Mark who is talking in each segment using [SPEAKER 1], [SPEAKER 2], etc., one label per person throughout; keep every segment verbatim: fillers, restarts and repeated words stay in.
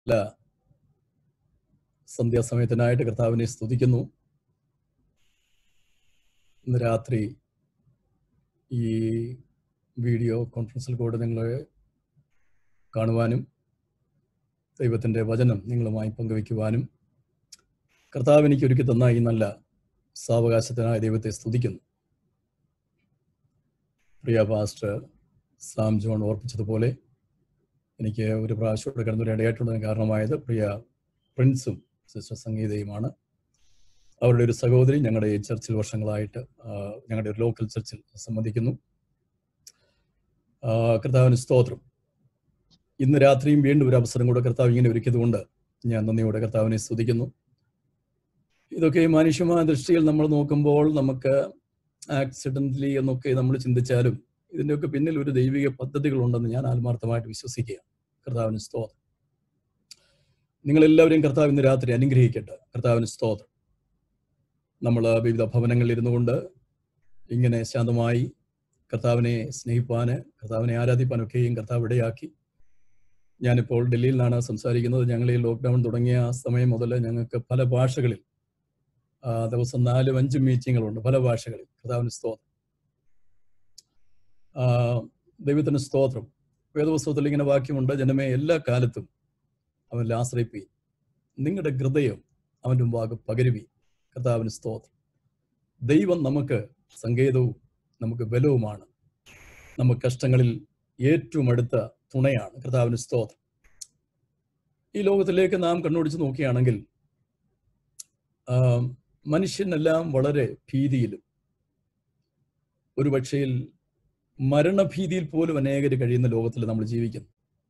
[SPEAKER 1] നല്ല സന്ധ്യാസമയത്തിനായിട്ട് കർത്താവിനെ സ്തുതിക്കുന്നു. ഇന്ന് രാത്രി ഈ വീഡിയോ കോൺഫറൻസിൽ കൂടെ നിങ്ങളെ കാണുവാനും ദൈവത്തിൻ്റെ വചനം നിങ്ങളുമായി പങ്കുവയ്ക്കുവാനും കർത്താവ് എനിക്ക് ഒരുക്കി തന്ന ഈ നല്ല സാവകാശത്തിനായി ദൈവത്തെ സ്തുതിക്കുന്നു. പ്രിയ പാസ്റ്റർ സാം ജോൺ ഓർപ്പിച്ചതുപോലെ എനിക്ക് ഒരു പ്രാവശ്യം ഇവിടെ കടന്നു ഇടയായിട്ടുള്ളതിന് കാരണമായത് പ്രിയ പ്രിൻസും സിസ്റ്റർ സംഗീതയുമാണ്. അവരുടെ ഒരു സഹോദരി ഞങ്ങളുടെ ഈ ചർച്ചിൽ വർഷങ്ങളായിട്ട് ഞങ്ങളുടെ ഒരു ലോക്കൽ ചർച്ചിൽ സംബന്ധിക്കുന്നു. കർത്താവിന് സ്തോത്രം. ഇന്ന് രാത്രിയും വീണ്ടും ഒരു അവസരം കൂടെ കർത്താവ് ഇങ്ങനെ ഒരുക്കിയതുകൊണ്ട് ഞാൻ നന്ദിയോടെ കർത്താവിനെ സ്തുതിക്കുന്നു. ഇതൊക്കെ മനുഷ്യമായ ദൃഷ്ടിയിൽ നമ്മൾ നോക്കുമ്പോൾ നമുക്ക് ആക്സിഡൻ്റലി എന്നൊക്കെ നമ്മൾ ചിന്തിച്ചാലും ഇതിൻ്റെയൊക്കെ പിന്നിൽ ഒരു ദൈവിക പദ്ധതികളുണ്ടെന്ന് ഞാൻ ആത്മാർത്ഥമായിട്ട് വിശ്വസിക്കുകയാണ്. കർത്താവിന് സ്തോത്രം. നിങ്ങളെല്ലാവരെയും കർത്താവ് ഇന്ന് രാത്രി അനുഗ്രഹിക്കട്ടെ. കർത്താവിന് സ്തോത്രം. നമ്മൾ വിവിധ ഭവനങ്ങളിൽ ഇരുന്നു കൊണ്ട് ഇങ്ങനെ ശാന്തമായി കർത്താവിനെ സ്നേഹിപ്പാന് കർത്താവിനെ ആരാധിപ്പാനൊക്കെയും കർത്താവ് ഇടയാക്കി. ഞാനിപ്പോൾ ഡൽഹിയിൽ നിന്നാണ് സംസാരിക്കുന്നത്. ഞങ്ങൾ ഈ ലോക്ക്ഡൗൺ തുടങ്ങിയ സമയം മുതൽ ഞങ്ങൾക്ക് പല ഭാഷകളിൽ ദിവസം നാലും അഞ്ചും മീറ്റിങ്ങുകളുണ്ട്, പല ഭാഷകളിൽ. കർത്താവിന് സ്തോത്രം. ദൈവത്തിന് സ്തോത്രം. വേദപുസ്തകത്തിൽ ഇങ്ങനെ വാക്യമുണ്ട്, ജനമേ എല്ലാ കാലത്തും അവനിൽ ആശ്രയിപ്പി, നിങ്ങളുടെ ഹൃദയം അവൻ്റെ മുമ്പാകെ പകരുവി. കർത്താവിന് സ്തോത്രം. ദൈവം നമുക്ക് സങ്കേതവും നമുക്ക് ബലവുമാണ്, നമുക്ക് കഷ്ടങ്ങളിൽ ഏറ്റവും അടുത്ത തുണയാണ്. കർത്താവിന് സ്തോത്രം. ഈ ലോകത്തിലേക്ക് നാം കണ്ണോടിച്ച് നോക്കുകയാണെങ്കിൽ മനുഷ്യനെല്ലാം വളരെ ഭീതിയിലും ഒരു പക്ഷേയിൽ മരണഭീതിയിൽ പോലും അനേകർ കഴിയുന്ന ലോകത്തിൽ നമ്മൾ ജീവിക്കുന്നു.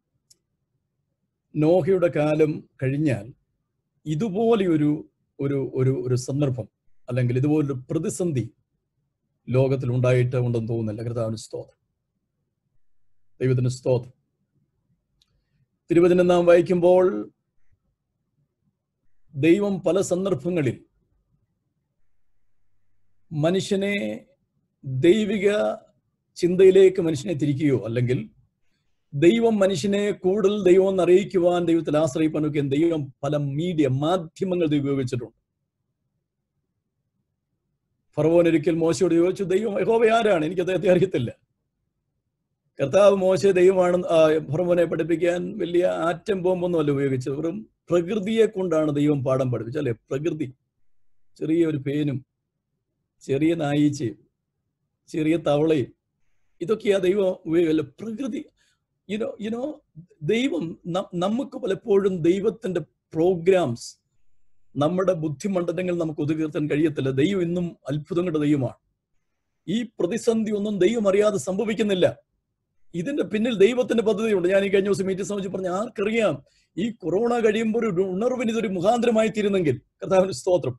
[SPEAKER 1] നോഹയുടെ കാലം കഴിഞ്ഞാൽ ഇതുപോലെയൊരു ഒരു ഒരു ഒരു സന്ദർഭം അല്ലെങ്കിൽ ഇതുപോലൊരു പ്രതിസന്ധി ലോകത്തിൽ ഉണ്ടായിട്ട് ഉണ്ടെന്ന് തോന്നുന്നില്ല. കർത്താവിന് സ്തോത്രം. ദൈവത്തിന് സ്തോത്രം. തിരുവചനം നാം വായിക്കുമ്പോൾ ദൈവം പല സന്ദർഭങ്ങളിൽ മനുഷ്യനെ ദൈവിക ചിന്തയിലേക്ക് മനുഷ്യനെ തിരിക്കുകയോ അല്ലെങ്കിൽ ദൈവം മനുഷ്യനെ കൂടുതൽ ദൈവം എന്ന് അറിയിക്കുവാൻ ദൈവത്തിൽ ആശ്രയിപ്പാനൊക്കെ ദൈവം പല മീഡിയ മാധ്യമങ്ങൾ ഉപയോഗിച്ചിട്ടുണ്ട്. ഫറവോൻ ഒരിക്കൽ മോശയോട് ചോദിച്ചു, ദൈവം യഹോവ ആരാണ്? എനിക്ക് അദ്ദേഹത്തെ അറിയത്തില്ല. കർത്താവ് മോശെ ദൈവമാണ് ഫറവോനെ പഠിപ്പിക്കാൻ വലിയ ആറ്റം ബോംബൊന്നും അല്ല ഉപയോഗിച്ചത്, വെറും പ്രകൃതിയെ കൊണ്ടാണ് ദൈവം പാഠം പഠിപ്പിച്ചത്. അല്ലെ, പ്രകൃതി, ചെറിയ ഒരു പേനും ചെറിയ നായീച്ചയും ചെറിയ തവളയും, ഇതൊക്കെയാ ദൈവം ഉപയോഗിക്കല്ല. പ്രകൃതി യുനോ യുനോ ദൈവം നമുക്ക് പലപ്പോഴും ദൈവത്തിന്റെ പ്രോഗ്രാംസ് നമ്മുടെ ബുദ്ധിമണ്ഡലങ്ങൾ നമുക്ക് ഒതുക്കിർത്താൻ കഴിയത്തില്ല. ദൈവം ഇന്നും അത്ഭുതങ്ങളുടെ ദൈവമാണ്. ഈ പ്രതിസന്ധി ഒന്നും ദൈവം അറിയാതെ സംഭവിക്കുന്നില്ല. ഇതിന്റെ പിന്നിൽ ദൈവത്തിന്റെ പദ്ധതിയുണ്ട്. ഞാൻ ഈ കഴിഞ്ഞ ദിവസം മീറ്റിംഗ് സംബന്ധിച്ച് പറഞ്ഞ ആർക്കറിയാം, ഈ കൊറോണ കഴിയുമ്പോൾ ഒരു ഉണർവിന് ഇതൊരു മുഖാന്തരമായി തീരുന്നെങ്കിൽ. കർത്താവിന്റെ സ്തോത്രം.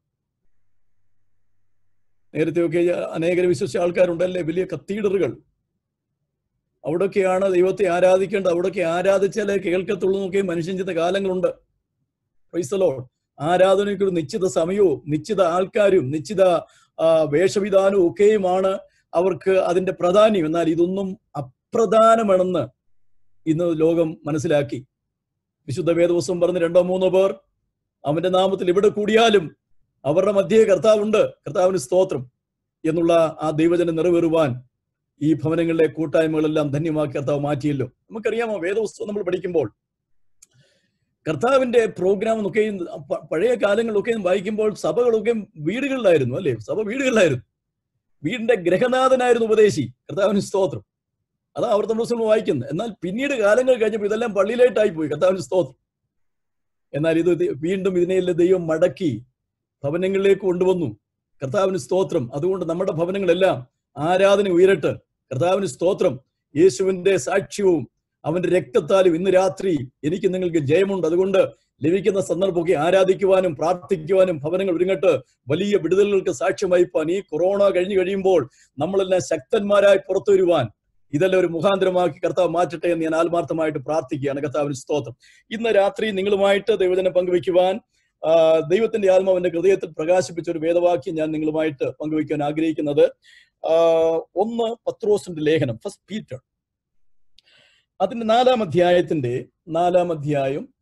[SPEAKER 1] നേരത്തെയൊക്കെ അനേകരെ വിശ്വസിച്ച ആൾക്കാരുണ്ടല്ലേ, വലിയ കത്തീഡറുകൾ, അവിടൊക്കെയാണ് ദൈവത്തെ ആരാധിക്കേണ്ടത്. അവിടൊക്കെ ആരാധിച്ചാലേ കേൾക്കത്തുള്ളൂ എന്നൊക്കെ മനുഷ്യൻ ചിന്ത കാലങ്ങളുണ്ട്. Price the Lord. ആരാധനയ്ക്ക് ഒരു നിശ്ചിത സമയവും നിശ്ചിത ആൾക്കാരും നിശ്ചിത വേഷവിധാനവും ഒക്കെയുമാണ് അവർക്ക് അതിന്റെ പ്രാധാന്യം. എന്നാൽ ഇതൊന്നും അപ്രധാനമാണെന്ന് ഇന്ന് ലോകം മനസ്സിലാക്കി. വിശുദ്ധ വേദപുസ്തകം പറഞ്ഞ് രണ്ടോ മൂന്നോ പേർ അവന്റെ നാമത്തിൽ ഇവിടെ കൂടിയാലും അവരുടെ മധ്യേ കർത്താവുണ്ട്. കർത്താവിന് സ്തോത്രം എന്നുള്ള ആ ദൈവജനം നിറവേറുവാൻ ഈ ഭവനങ്ങളിലെ കൂട്ടായ്മകളെല്ലാം ധന്യമാക്കി കർത്താവ് മാറ്റിയല്ലോ. നമുക്കറിയാമോ, വേദപുസ്തകം നമ്മൾ പഠിക്കുമ്പോൾ കർത്താവിന്റെ പ്രോഗ്രാം എന്നൊക്കെയും പഴയ കാലങ്ങളിലൊക്കെയും വായിക്കുമ്പോൾ സഭകളൊക്കെയും വീടുകളിലായിരുന്നു. അല്ലേ, സഭ വീടുകളിലായിരുന്നു. വീടിന്റെ ഗ്രഹനാഥനായിരുന്നു ഉപദേശി. കർത്താവിന് സ്തോത്രം. അതാ ആവർത്തന പുസ്തകം വായിക്കുന്നത്. എന്നാൽ പിന്നീട് കാലങ്ങൾ കഴിഞ്ഞപ്പോൾ ഇതെല്ലാം പള്ളിയിലായിട്ടായി പോയി. കർത്താവിന് സ്തോത്രം. എന്നാൽ ഇത് വീണ്ടും ഇതിനെല്ലാം ദൈവം മടക്കി ഭവനങ്ങളിലേക്ക് കൊണ്ടുവന്നു. കർത്താവിന് സ്തോത്രം. അതുകൊണ്ട് നമ്മുടെ ഭവനങ്ങളെല്ലാം ആരാധന ഉയരട്ടെ. കർത്താവിന് സ്തോത്രം. യേശുവിന്റെ സാക്ഷ്യവും അവന്റെ രക്തത്താലും ഇന്ന് രാത്രി എനിക്ക് നിങ്ങൾക്ക് ജയമുണ്ട്. അതുകൊണ്ട് ലഭിക്കുന്ന സന്ദർഭമൊക്കെ ആരാധിക്കുവാനും പ്രാർത്ഥിക്കുവാനും ഭവനങ്ങൾ ഒരുങ്ങട്ട്. വലിയ വിടുതലുകൾക്ക് സാക്ഷ്യം വഹിപ്പാൻ ഈ കൊറോണ കഴിഞ്ഞു കഴിയുമ്പോൾ നമ്മളെല്ലാം ശക്തന്മാരായി പുറത്തു വരുവാൻ ഇതെല്ലാം ഒരു മുഖാന്തരമാക്കി കർത്താവ് മാറ്റട്ടെ എന്ന് ഞാൻ ആത്മാർത്ഥമായിട്ട് പ്രാർത്ഥിക്കുകയാണ്. കർത്താവിന് സ്തോത്രം. ഇന്ന് രാത്രി നിങ്ങളുമായിട്ട് ദൈവജനം പങ്കുവയ്ക്കുവാൻ ദൈവത്തിന്റെ ആത്മാവിന്റെ ഹൃദയത്തിൽ പ്രകാശിപ്പിച്ച ഒരു വേദവാക്യം ഞാൻ നിങ്ങളുമായിട്ട് പങ്കുവയ്ക്കാൻ ആഗ്രഹിക്കുന്നത് ഒന്ന് പത്രോസിന്റെ ലേഖനം, ഫസ്റ്റ് പീറ്റർ, അതിന്റെ നാലാം അധ്യായത്തിന്റെ നാലാം അധ്യായം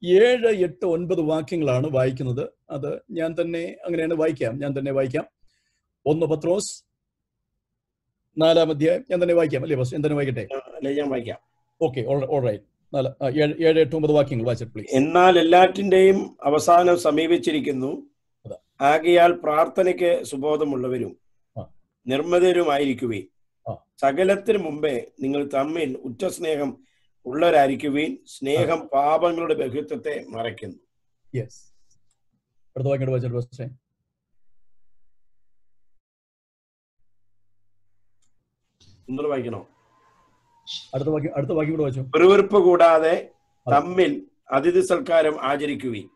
[SPEAKER 1] ഏഴ് എട്ട് ഒൻപത് വാക്യങ്ങളാണ് വായിക്കുന്നത്. അത് ഞാൻ തന്നെ അങ്ങനെയാണ് വായിക്കാം ഞാൻ തന്നെ വായിക്കാം ഒന്ന് പത്രോസ് നാലാം അധ്യായം ഞാൻ തന്നെ വായിക്കാം അല്ലേ? ഞാൻ തന്നെ വായിക്കട്ടെ?
[SPEAKER 2] ഞാൻ വായിക്കാം.
[SPEAKER 1] Okay, alright. ഏഴ് എട്ട് ഒമ്പത് വാക്യങ്ങൾ വായിച്ചിട്ട് പ്ലീസ്.
[SPEAKER 2] എന്നാൽ എല്ലാറ്റിന്റെയും അവസാനം സമീപിച്ചിരിക്കുന്നു. ആകയാൽ പ്രാർത്ഥനയ്ക്ക് സുബോധമുള്ളവരും നിർമ്മതരുമായിരിക്കുവീൻ. സകലത്തിനു മുമ്പേ നിങ്ങൾ തമ്മിൽ ഉച്ചസ്നേഹം ഉള്ളവരായിരിക്കുവീൻ. സ്നേഹം പാപങ്ങളുടെ ബഹുത്വത്തെ മറയ്ക്കുന്നു.
[SPEAKER 1] യെസ്, അടുത്ത വാക്യം വായിച്ചിട്ട്
[SPEAKER 2] ഒന്നുകൂടെ വായിക്കണോ?
[SPEAKER 1] അടുത്ത വാക്യം അടുത്ത വാക്യം കൂടെ വായിച്ചു.
[SPEAKER 2] വെറുവെറുപ്പ് കൂടാതെ തമ്മിൽ അതിഥി സൽക്കാരം ആചരിക്കുവീൻ.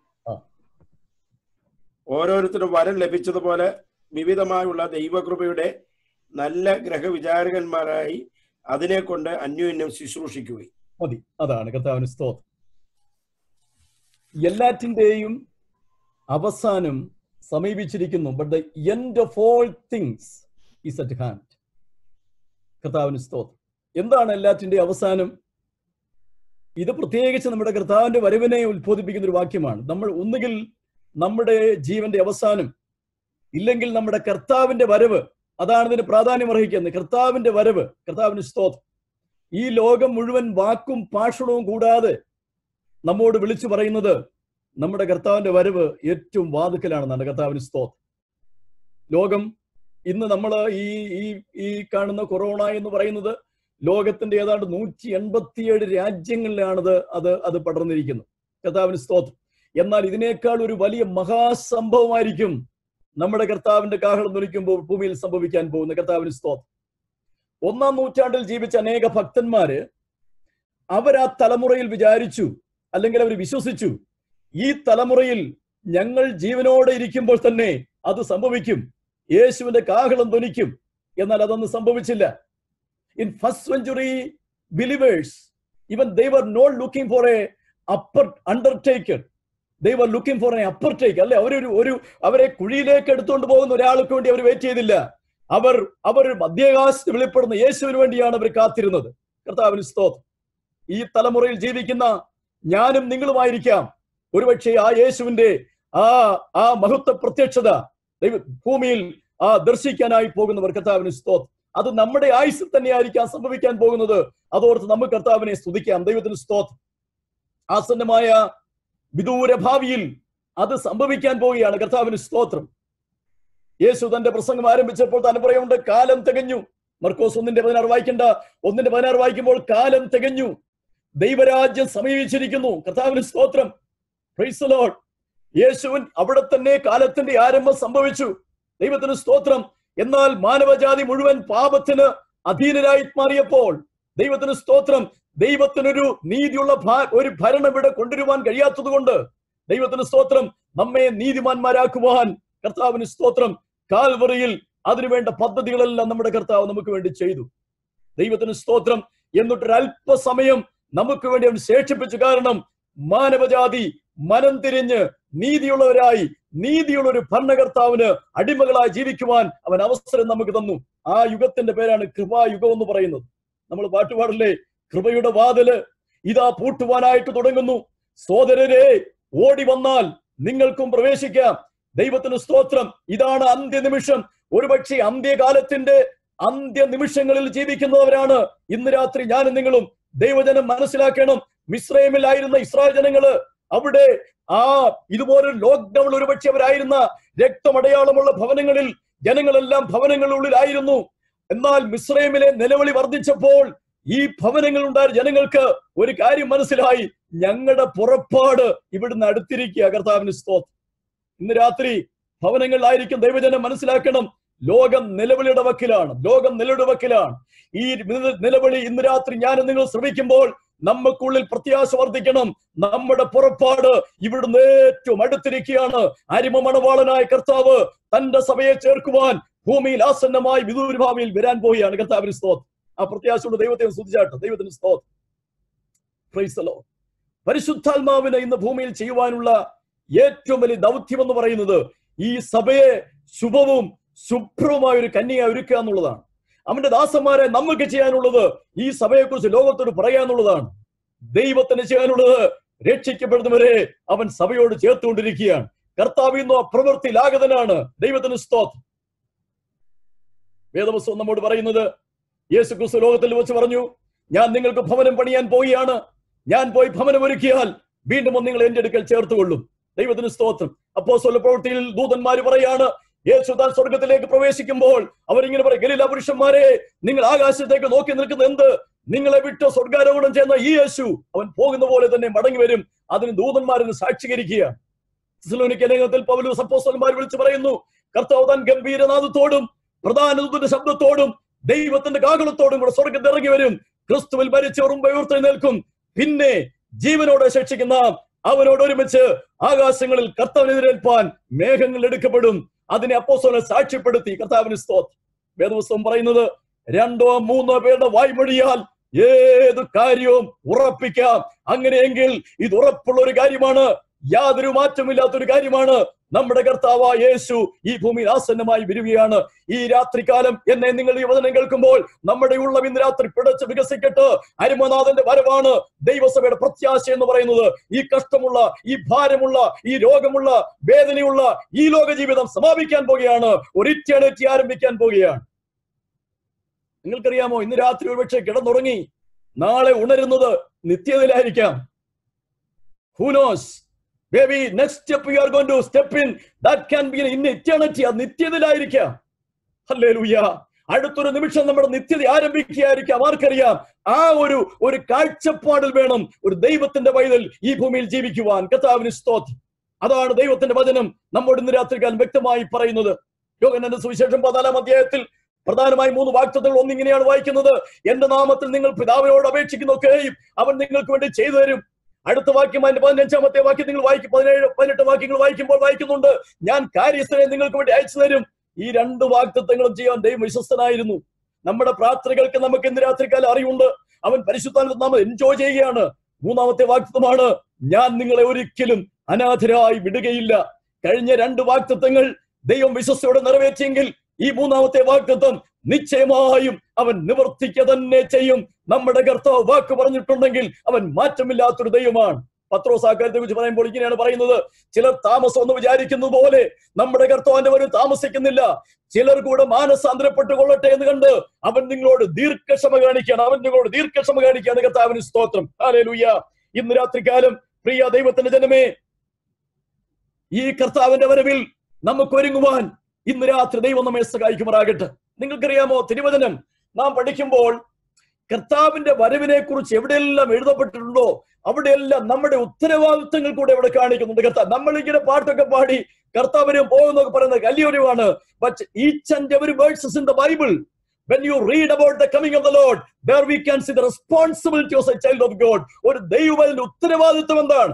[SPEAKER 2] ഓരോരുത്തരും വരം ലഭിച്ചതുപോലെ വിവിധമായുള്ള ദൈവകൃപയുടെ നല്ല ഗ്രഹവിചാരകന്മാരായി അതിനെ കൊണ്ട് അന്യോന്യം ശുശ്രൂഷിക്കുകയും
[SPEAKER 1] മതി. അതാണ് കർത്താവിന് സ്തോത്രം. എല്ലാറ്റിന്റെയും അവസാനം സമീപിച്ചിരിക്കുന്നു. But the end of all things is at hand. കർത്താവിന് സ്തോത്രം. എന്താണ് എല്ലാറ്റിന്റെയും അവസാനം? ഇത് പ്രത്യേകിച്ച് നമ്മുടെ കർത്താവിന്റെ വരവിനെ ഉത്ബോധിപ്പിക്കുന്ന ഒരു വാക്യമാണ്. നമ്മൾ ഒന്നുകിൽ നമ്മുടെ ജീവന്റെ അവസാനം, ഇല്ലെങ്കിൽ നമ്മുടെ കർത്താവിന്റെ വരവ്. അതാണ് ഇതിന് പ്രാധാന്യം അർഹിക്കുന്നത്. കർത്താവിന്റെ വരവ്. കർത്താവിന് സ്തോത്രം. ഈ ലോകം മുഴുവൻ വാക്കും ഭാഷണവും കൂടാതെ നമ്മോട് വിളിച്ചു പറയുന്നത് നമ്മുടെ കർത്താവിന്റെ വരവ് ഏറ്റവും വാതുക്കലാണെന്നാണ്. കർത്താവിന് സ്തോത്രം. ലോകം ഇന്ന് നമ്മൾ ഈ ഈ ഈ കാണുന്ന കൊറോണ എന്ന് പറയുന്നത് ലോകത്തിന്റെ ഏതാണ്ട് നൂറ്റി എൺപത്തിയേഴ് രാജ്യങ്ങളിലാണത് അത് അത് പടർന്നിരിക്കുന്നത്. കർത്താവിന് സ്തോത്രം. എന്നാൽ ഇതിനേക്കാൾ ഒരു വലിയ മഹാസംഭവമായിരിക്കും നമ്മുടെ കർത്താവിന്റെ കാഹളം ധ്വനിക്കുമ്പോൾ ഭൂമിയിൽ സംഭവിക്കാൻ പോകുന്ന. കർത്താവിന് സ്തോത്രം. ഒന്നാം നൂറ്റാണ്ടിൽ ജീവിച്ച അനേക ഭക്തന്മാര് അവർ ആ തലമുറയിൽ വിചാരിച്ചു, അല്ലെങ്കിൽ അവർ വിശ്വസിച്ചു, ഈ തലമുറയിൽ ഞങ്ങൾ ജീവനോടെ ഇരിക്കുമ്പോൾ തന്നെ അത് സംഭവിക്കും, യേശുവിന്റെ കാഹളം ധ്വനിക്കും. എന്നാൽ അതൊന്നും സംഭവിച്ചില്ല. In first century believers, even they were not looking for a upper undertaker. They were looking for an upper taker. അല്ലെ, അവരൊരു ഒരു അവരെ കുഴിയിലേക്ക് എടുത്തുകൊണ്ട് പോകുന്ന ഒരാൾക്ക് വേണ്ടി അവർ വെയിറ്റ് ചെയ്തില്ല. അവർ അവർ മധ്യാകാശത്ത് വെളിപ്പെടുന്ന യേശുവിന് വേണ്ടിയാണ് അവർ കാത്തിരുന്നത്. കർത്താവിന് സ്തോത്രം. ഈ തലമുറയിൽ ജീവിക്കുന്ന ഞാനും നിങ്ങളുമായിരിക്കാം ഒരുപക്ഷെ ആ യേശുവിന്റെ ആ ആ മഹത്വ പ്രത്യക്ഷത ദൈവ ഭൂമിയിൽ ആ ദർശിക്കാനായി പോകുന്നവർ. കർത്താവിന് സ്തോത്രം. അത് നമ്മുടെ ആയുസ്സിൽ തന്നെയായിരിക്കാം സംഭവിക്കാൻ പോകുന്നത്. അതോർത്ത് നമുക്ക് കർത്താവിനെ സ്തുതിക്കാം. ദൈവത്തിന് സ്തോത്രം. ആസന്നമായ വിദൂര ഭാവിയിൽ അത് സംഭവിക്കാൻ പോവുകയാണ്. കർത്താവിന് സ്തോത്രം. യേശു തന്റെ പ്രസംഗം ആരംഭിച്ചപ്പോൾ തന്നെ പറയുന്നുണ്ട്, കാലം തികഞ്ഞു. മർക്കോസ് ഒന്നിന്റെ പതിനാറ് വായിക്കണ്ട. ഒന്നിന്റെ പതിനാറ് വായിക്കുമ്പോൾ കാലം തികഞ്ഞു, ദൈവരാജ്യം സമീപിച്ചിരിക്കുന്നു. കർത്താവിന് സ്തോത്രം. Praise the Lord. യേശുവിൻ അവിടെ തന്നെ കാലത്തിന്റെ ആരംഭം സംഭവിച്ചു. ദൈവത്തിന് സ്തോത്രം. എന്നാൽ മാനവജാതി മുഴുവൻ പാപത്തിന് അധീനരായി മാറിയപ്പോൾ ദൈവത്തിന് സ്തോത്രം, ദൈവത്തിനൊരു നീതിയുള്ള ഒരു ഭരണം ഇവിടെ കൊണ്ടുവരുവാൻ കഴിയാത്തത് കൊണ്ട് ദൈവത്തിന് സ്തോത്രം, നമ്മെ നീതിമാന്മാരാക്കുവാൻ കർത്താവിന് സ്തോത്രം കാൽവറിയിൽ അതിനുവേണ്ട പദ്ധതികളെല്ലാം നമ്മുടെ കർത്താവ് നമുക്ക് വേണ്ടി ചെയ്തു. ദൈവത്തിന് സ്തോത്രം. എന്നിട്ടൊരു അല്പസമയം നമുക്ക് വേണ്ടി അവൻ ശേഷിപ്പിച്ചു. കാരണം മാനവജാതി മനം തിരിഞ്ഞ് നീതിയുള്ളവരായി നീതിയുള്ള ഒരു ഭരണകർത്താവിന് അടിമകളായി ജീവിക്കുവാൻ അവൻ അവസരം നമുക്ക് തന്നു. ആ യുഗത്തിന്റെ പേരാണ് കൃപായുഗം എന്ന് പറയുന്നത്. നമ്മൾ പാട്ടുപാടല്ലേ, കൃപയുടെ വാതില് ഇതാ പൂട്ടുവാനായിട്ട് തുടങ്ങുന്നു, സോദരരെ ഓടി വന്നാൽ നിങ്ങൾക്കും പ്രവേശിക്കാം. ദൈവത്തിന് സ്തോത്രം. ഇതാണ് അന്ത്യനിമിഷം. ഒരുപക്ഷെ അന്ത്യകാലത്തിന്റെ അന്ത്യ നിമിഷങ്ങളിൽ ജീവിക്കുന്നവരാണ് ഇന്ന് രാത്രി ഞാനും നിങ്ങളും. ദൈവജനം മനസ്സിലാക്കണം, മിസ്രൈമിലായിരുന്ന ഇസ്രായേൽ ജനങ്ങള് അവിടെ ആ ഇതുപോലെ ലോക്ക്ഡൌൺ ഒരുപക്ഷെ അവരായിരുന്ന രക്തമടയാളമുള്ള ഭവനങ്ങളിൽ ജനങ്ങളെല്ലാം ഭവനങ്ങളിലുള്ളിലായിരുന്നു. എന്നാൽ മിസ്രൈമിലെ നിലവിളി വർദ്ധിച്ചപ്പോൾ ഈ ഭവനങ്ങളുണ്ടായ ജനങ്ങൾക്ക് ഒരു കാര്യം മനസ്സിലായി, ഞങ്ങളുടെ പുറപ്പാട് ഇവിടുന്ന് അടുത്തിരിക്കുക. കർത്താവിന് സ്തോത്രം. ഇന്ന് രാത്രി ഭവനങ്ങളിലായിരിക്കും ദൈവജനം മനസ്സിലാക്കണം, ലോകം നിലവിളിയുടെ വക്കിലാണ്. ലോകം നിലവിളിയുടെ വക്കിലാണ്. ഈ നിലവിളി ഇന്ന് രാത്രി ഞാൻ നിങ്ങൾ ശ്രമിക്കുമ്പോൾ നമുക്കുള്ളിൽ പ്രത്യാശ വർദ്ധിക്കണം. നമ്മുടെ പുറപ്പാട് ഇവിടുന്ന് ഏറ്റവും അടുത്തിരിക്കുകയാണ്. അരിമ മണവാളനായ കർത്താവ് തന്റെ സഭയെ ചേർക്കുവാൻ ഭൂമിയിൽ ആസന്നമായി വിദൂരഭാവിയിൽ വരാൻ പോവുകയാണ്. കർത്താവിന് സ്തോത്രം. ആ പ്രത്യാശയുടെ ദൈവത്തെ സ്തുതിച്ചാട്ടെ. ദൈവത്തിന് സ്തോത്രം. Praise the Lord. പരിശുദ്ധാത്മാവിനെ ഇന്ന് ഭൂമിയിൽ ചെയ്യുവാനുള്ള ഏറ്റവും വലിയ ദൗത്യം എന്ന് പറയുന്നത് ഈ സഭയെ ശുഭവും ശുഭ്രവുമായ ഒരു കന്യക ഒരുക്കുക എന്നുള്ളതാണ്. അവന്റെ ദാസന്മാരെ നമുക്ക് ചെയ്യാനുള്ളത് ഈ സഭയെക്കുറിച്ച് ലോകത്തോട് പറയാന്നുള്ളതാണ്. ദൈവത്തിന് ചെയ്യാനുള്ളത് രക്ഷിക്കപ്പെടുന്നവരെ അവൻ സഭയോട് ചേർത്തുകൊണ്ടിരിക്കുകയാണ്. കർത്താവ് ഇന്ന് പ്രവൃത്തിയിലാഗതനാണ്. ദൈവത്തിന് സ്തോത്രം. വേദപുസ്തകം നമ്മോട് പറയുന്നത്, യേശു ക്രിസ്തു ലോകത്തിൽ വെച്ച് പറഞ്ഞു, ഞാൻ നിങ്ങൾക്ക് ഭവനം പണിയാൻ പോവുകയാണ്. ഞാൻ പോയി ഭവനം ഒരുക്കിയാൽ വീണ്ടും നിങ്ങൾ എന്റെ അടുക്കൽ ചേർത്തുകൊള്ളും. ദൈവത്തിന് സ്തോത്രം. അപ്പോസ്തല പ്രവൃത്തിയിൽ ദൂതന്മാര് പറയാണ്, യേശു താൻ സ്വർഗത്തിലേക്ക് പ്രവേശിക്കുമ്പോൾ അവരിങ്ങനെ പറയും, ഗലീല പുരുഷന്മാരെ, നിങ്ങൾ ആകാശത്തേക്ക് നോക്കി നിൽക്കുന്ന എന്ത്? നിങ്ങളെ വിട്ട് സ്വർഗാരോഹണം ചെയ്യുന്ന ഈ യേശു അവൻ പോകുന്ന പോലെ തന്നെ മടങ്ങി വരും. അതിന് ദൂതന്മാരെന്ന് സാക്ഷീകരിക്കുക. തെസ്സലോനിക്ക ലേഖനത്തിൽ പൗലോസ് അപ്പോസ്തലന്മാർ വിളിച്ചു പറയുന്നു, കർത്താവ് താൻ ഗംഭീരനാദത്തോടും പ്രധാന ദൂതന്റെ ശബ്ദത്തോടും ദൈവത്തിന്റെ കാഹളത്തോടും കൂടെ സ്വർഗത്തിൽ ഇറങ്ങി വരും. ക്രിസ്തുവിൽ മരിച്ചവരും ഉയർത്തെഴുന്നേൽക്കും. പിന്നെ ജീവനോടെ ശിക്ഷിക്കുന്ന അവനോട് ഒരുമിച്ച് ആകാശങ്ങളിൽ കർത്താവിനെതിരേൽപ്പാൻ മേഘങ്ങൾ എടുക്കപ്പെടും. അതിനെ അപ്പോസ്തലൻ സാക്ഷ്യപ്പെടുത്തി. കർത്താവിന് സ്തോത്രം. വേദപുസ്തകം പറയുന്നത്, രണ്ടോ മൂന്നോ പേരുടെ വായ്മൊഴിയാൽ ഏത് കാര്യവും ഉറപ്പിക്കാം. അങ്ങനെയെങ്കിൽ ഇത് ഉറപ്പുള്ള ഒരു കാര്യമാണ്, യാതൊരു മാറ്റമില്ലാത്തൊരു കാര്യമാണ്. നമ്മുടെ കർത്താവായ യേശു ഈ ഭൂമിയിൽ ആസന്നമായി വരികയാണ്. ഈ രാത്രികാലം എന്നെ നിങ്ങൾ ഈ വചനം കേൾക്കുമ്പോൾ നമ്മുടെ ഉള്ളം ഇന്ന് രാത്രി പിടച്ച് വികസിക്കട്ടെ. അരുമനാഥന്റെ വരവാണ് ദൈവസഭയുടെ പ്രത്യാശ എന്ന് പറയുന്നത്. ഈ കഷ്ടമുള്ള, ഈ ഭാരമുള്ള, ഈ രോഗമുള്ള, വേദനയുള്ള ഈ ലോക ജീവിതം സമാപിക്കാൻ പോകുകയാണ്. ഒരു ഇറ്റേണിറ്റി ആരംഭിക്കാൻ പോകുകയാണ്. നിങ്ങൾക്കറിയാമോ, ഇന്ന് രാത്രി ഒരുപക്ഷെ കിടന്നുറങ്ങി നാളെ ഉണരുന്നത് നിത്യതയിലായിരിക്കാം. Who knows? Maybe next step we are going to step in, that can be in eternity. അത് നിത്യതയിലായിരിക്കാം. ഹല്ലേലൂയ. അടുത്തൊരു നിമിഷം നമ്മുടെ നിത്യത ആരംഭിക്കുകയായിരിക്കാം. ആർക്കറിയാം? ആ ഒരു ഒരു കാഴ്ചപ്പാടിൽ വേണം ഒരു ദൈവത്തിന്റെ പൈതൽ ഈ ഭൂമിയിൽ ജീവിക്കുവാൻ. കർത്താവിന് സ്തോത്രം. അതാണ് ദൈവത്തിന്റെ വചനം നമ്മോട് ഇന്ന് രാത്രികാലം വ്യക്തമായി പറയുന്നത്. യോഹന്നാന്റെ സുവിശേഷം പതിനാലാം അധ്യായത്തിൽ പ്രധാനമായി മൂന്ന് വാക്തത്വങ്ങൾ ഒന്നിങ്ങനെയാണ് വായിക്കുന്നത്, എന്റെ നാമത്തിൽ നിങ്ങൾ പിതാവിനോട് അപേക്ഷിക്കുന്നൊക്കെയും അവൻ നിങ്ങൾക്ക് വേണ്ടി ചെയ്തു തരും. അടുത്ത വാക്യം, അതിന്റെ പതിനഞ്ചാമത്തെ വാക്യം നിങ്ങൾ വായിക്കും, പതിനേഴ് പതിനെട്ട് വാക്യങ്ങൾ വായിക്കുമ്പോൾ വായിക്കുന്നുണ്ട്, ഞാൻ കാര്യസ്ഥനെ നിങ്ങൾക്ക് വേണ്ടി അയച്ചു തരും. ഈ രണ്ട് വാഗ്ദത്തങ്ങളും ചെയ്യാൻ ദൈവം വിശ്വസ്തനായിരുന്നു. നമ്മുടെ പ്രാർത്ഥനകൾക്ക് നമുക്ക് ഇന്ന് രാത്രിക്കാലം അറിവുണ്ട്. അവൻ പരിശുദ്ധാത്മാവിൽ നാം എൻജോയ് ചെയ്യുകയാണ്. മൂന്നാമത്തെ വാഗ്ദത്തമാണ്, ഞാൻ നിങ്ങളെ ഒരിക്കലും അനാഥരായി വിടുകയില്ല. കഴിഞ്ഞ രണ്ട് വാഗ്ദത്തങ്ങൾ ദൈവം വിശ്വസ്തയോടെ നിറവേറ്റിയെങ്കിൽ ഈ മൂന്നാമത്തെ വാഗ്ദത്തം നിശ്ചയമായും അവൻ നിവർത്തിക്കുക തന്നെ ചെയ്യും. നമ്മുടെ കർത്താവ് വാക്ക് പറഞ്ഞിട്ടുണ്ടെങ്കിൽ അവൻ മാറ്റമില്ലാത്തൊരു ദൈവമാണ്. പത്രോസ് ആ കാര്യത്തെ കുറിച്ച് പറയുമ്പോൾ ഇങ്ങനെയാണ് പറയുന്നത്, ചിലർ താമസം എന്ന് വിചാരിക്കുന്നത് പോലെ നമ്മുടെ കർത്താവിന്റെ വരും താമസിക്കുന്നില്ല. ചിലർ കൂടെ മാനസാന്തരപ്പെട്ട് കൊള്ളട്ടെ എന്ന് കണ്ട് അവൻ നിങ്ങളോട് ദീർഘക്ഷമ കാണിക്കുകയാണ്. അവൻ നിങ്ങളോട് ദീർഘക്ഷമ കാണിക്കുകയാണ്. കർത്താവിന് സ്തോത്രം. ഹല്ലേലൂയ. ഇന്ന് രാത്രികാലം പ്രിയ ദൈവത്തിന്റെ ജനമേ, ഈ കർത്താവിന്റെ വരവിൽ നമുക്ക് ഒരുങ്ങുവാൻ ഇന്ന് രാത്രി ദൈവം നമ്മെ സഹായിക്കുമാറാകട്ടെ. നിങ്ങൾക്കറിയാമോ, തിരുവചനം നാം പഠിക്കുമ്പോൾ കർത്താവിന്റെ വരവിനെ കുറിച്ച് എവിടെയെല്ലാം എഴുതപ്പെട്ടിട്ടുണ്ടോ അവിടെയെല്ലാം നമ്മുടെ ഉത്തരവാദിത്തങ്ങൾ കൂടെ ഇവിടെ കാണിക്കുന്നുണ്ട്. കർത്താവ്, നമ്മളിങ്ങനെ പാട്ടൊക്കെ പാടി കർത്താവിനെ പോകുന്നൊക്കെ പറയുന്നത് വലിയൊരുവാണ്. But each and every words in the Bible, when you read about the coming of the Lord, there we can see the responsibility of a child of God. ഒരു ദൈവത്തിന്റെ ഉത്തരവാദിത്വം എന്താണ്?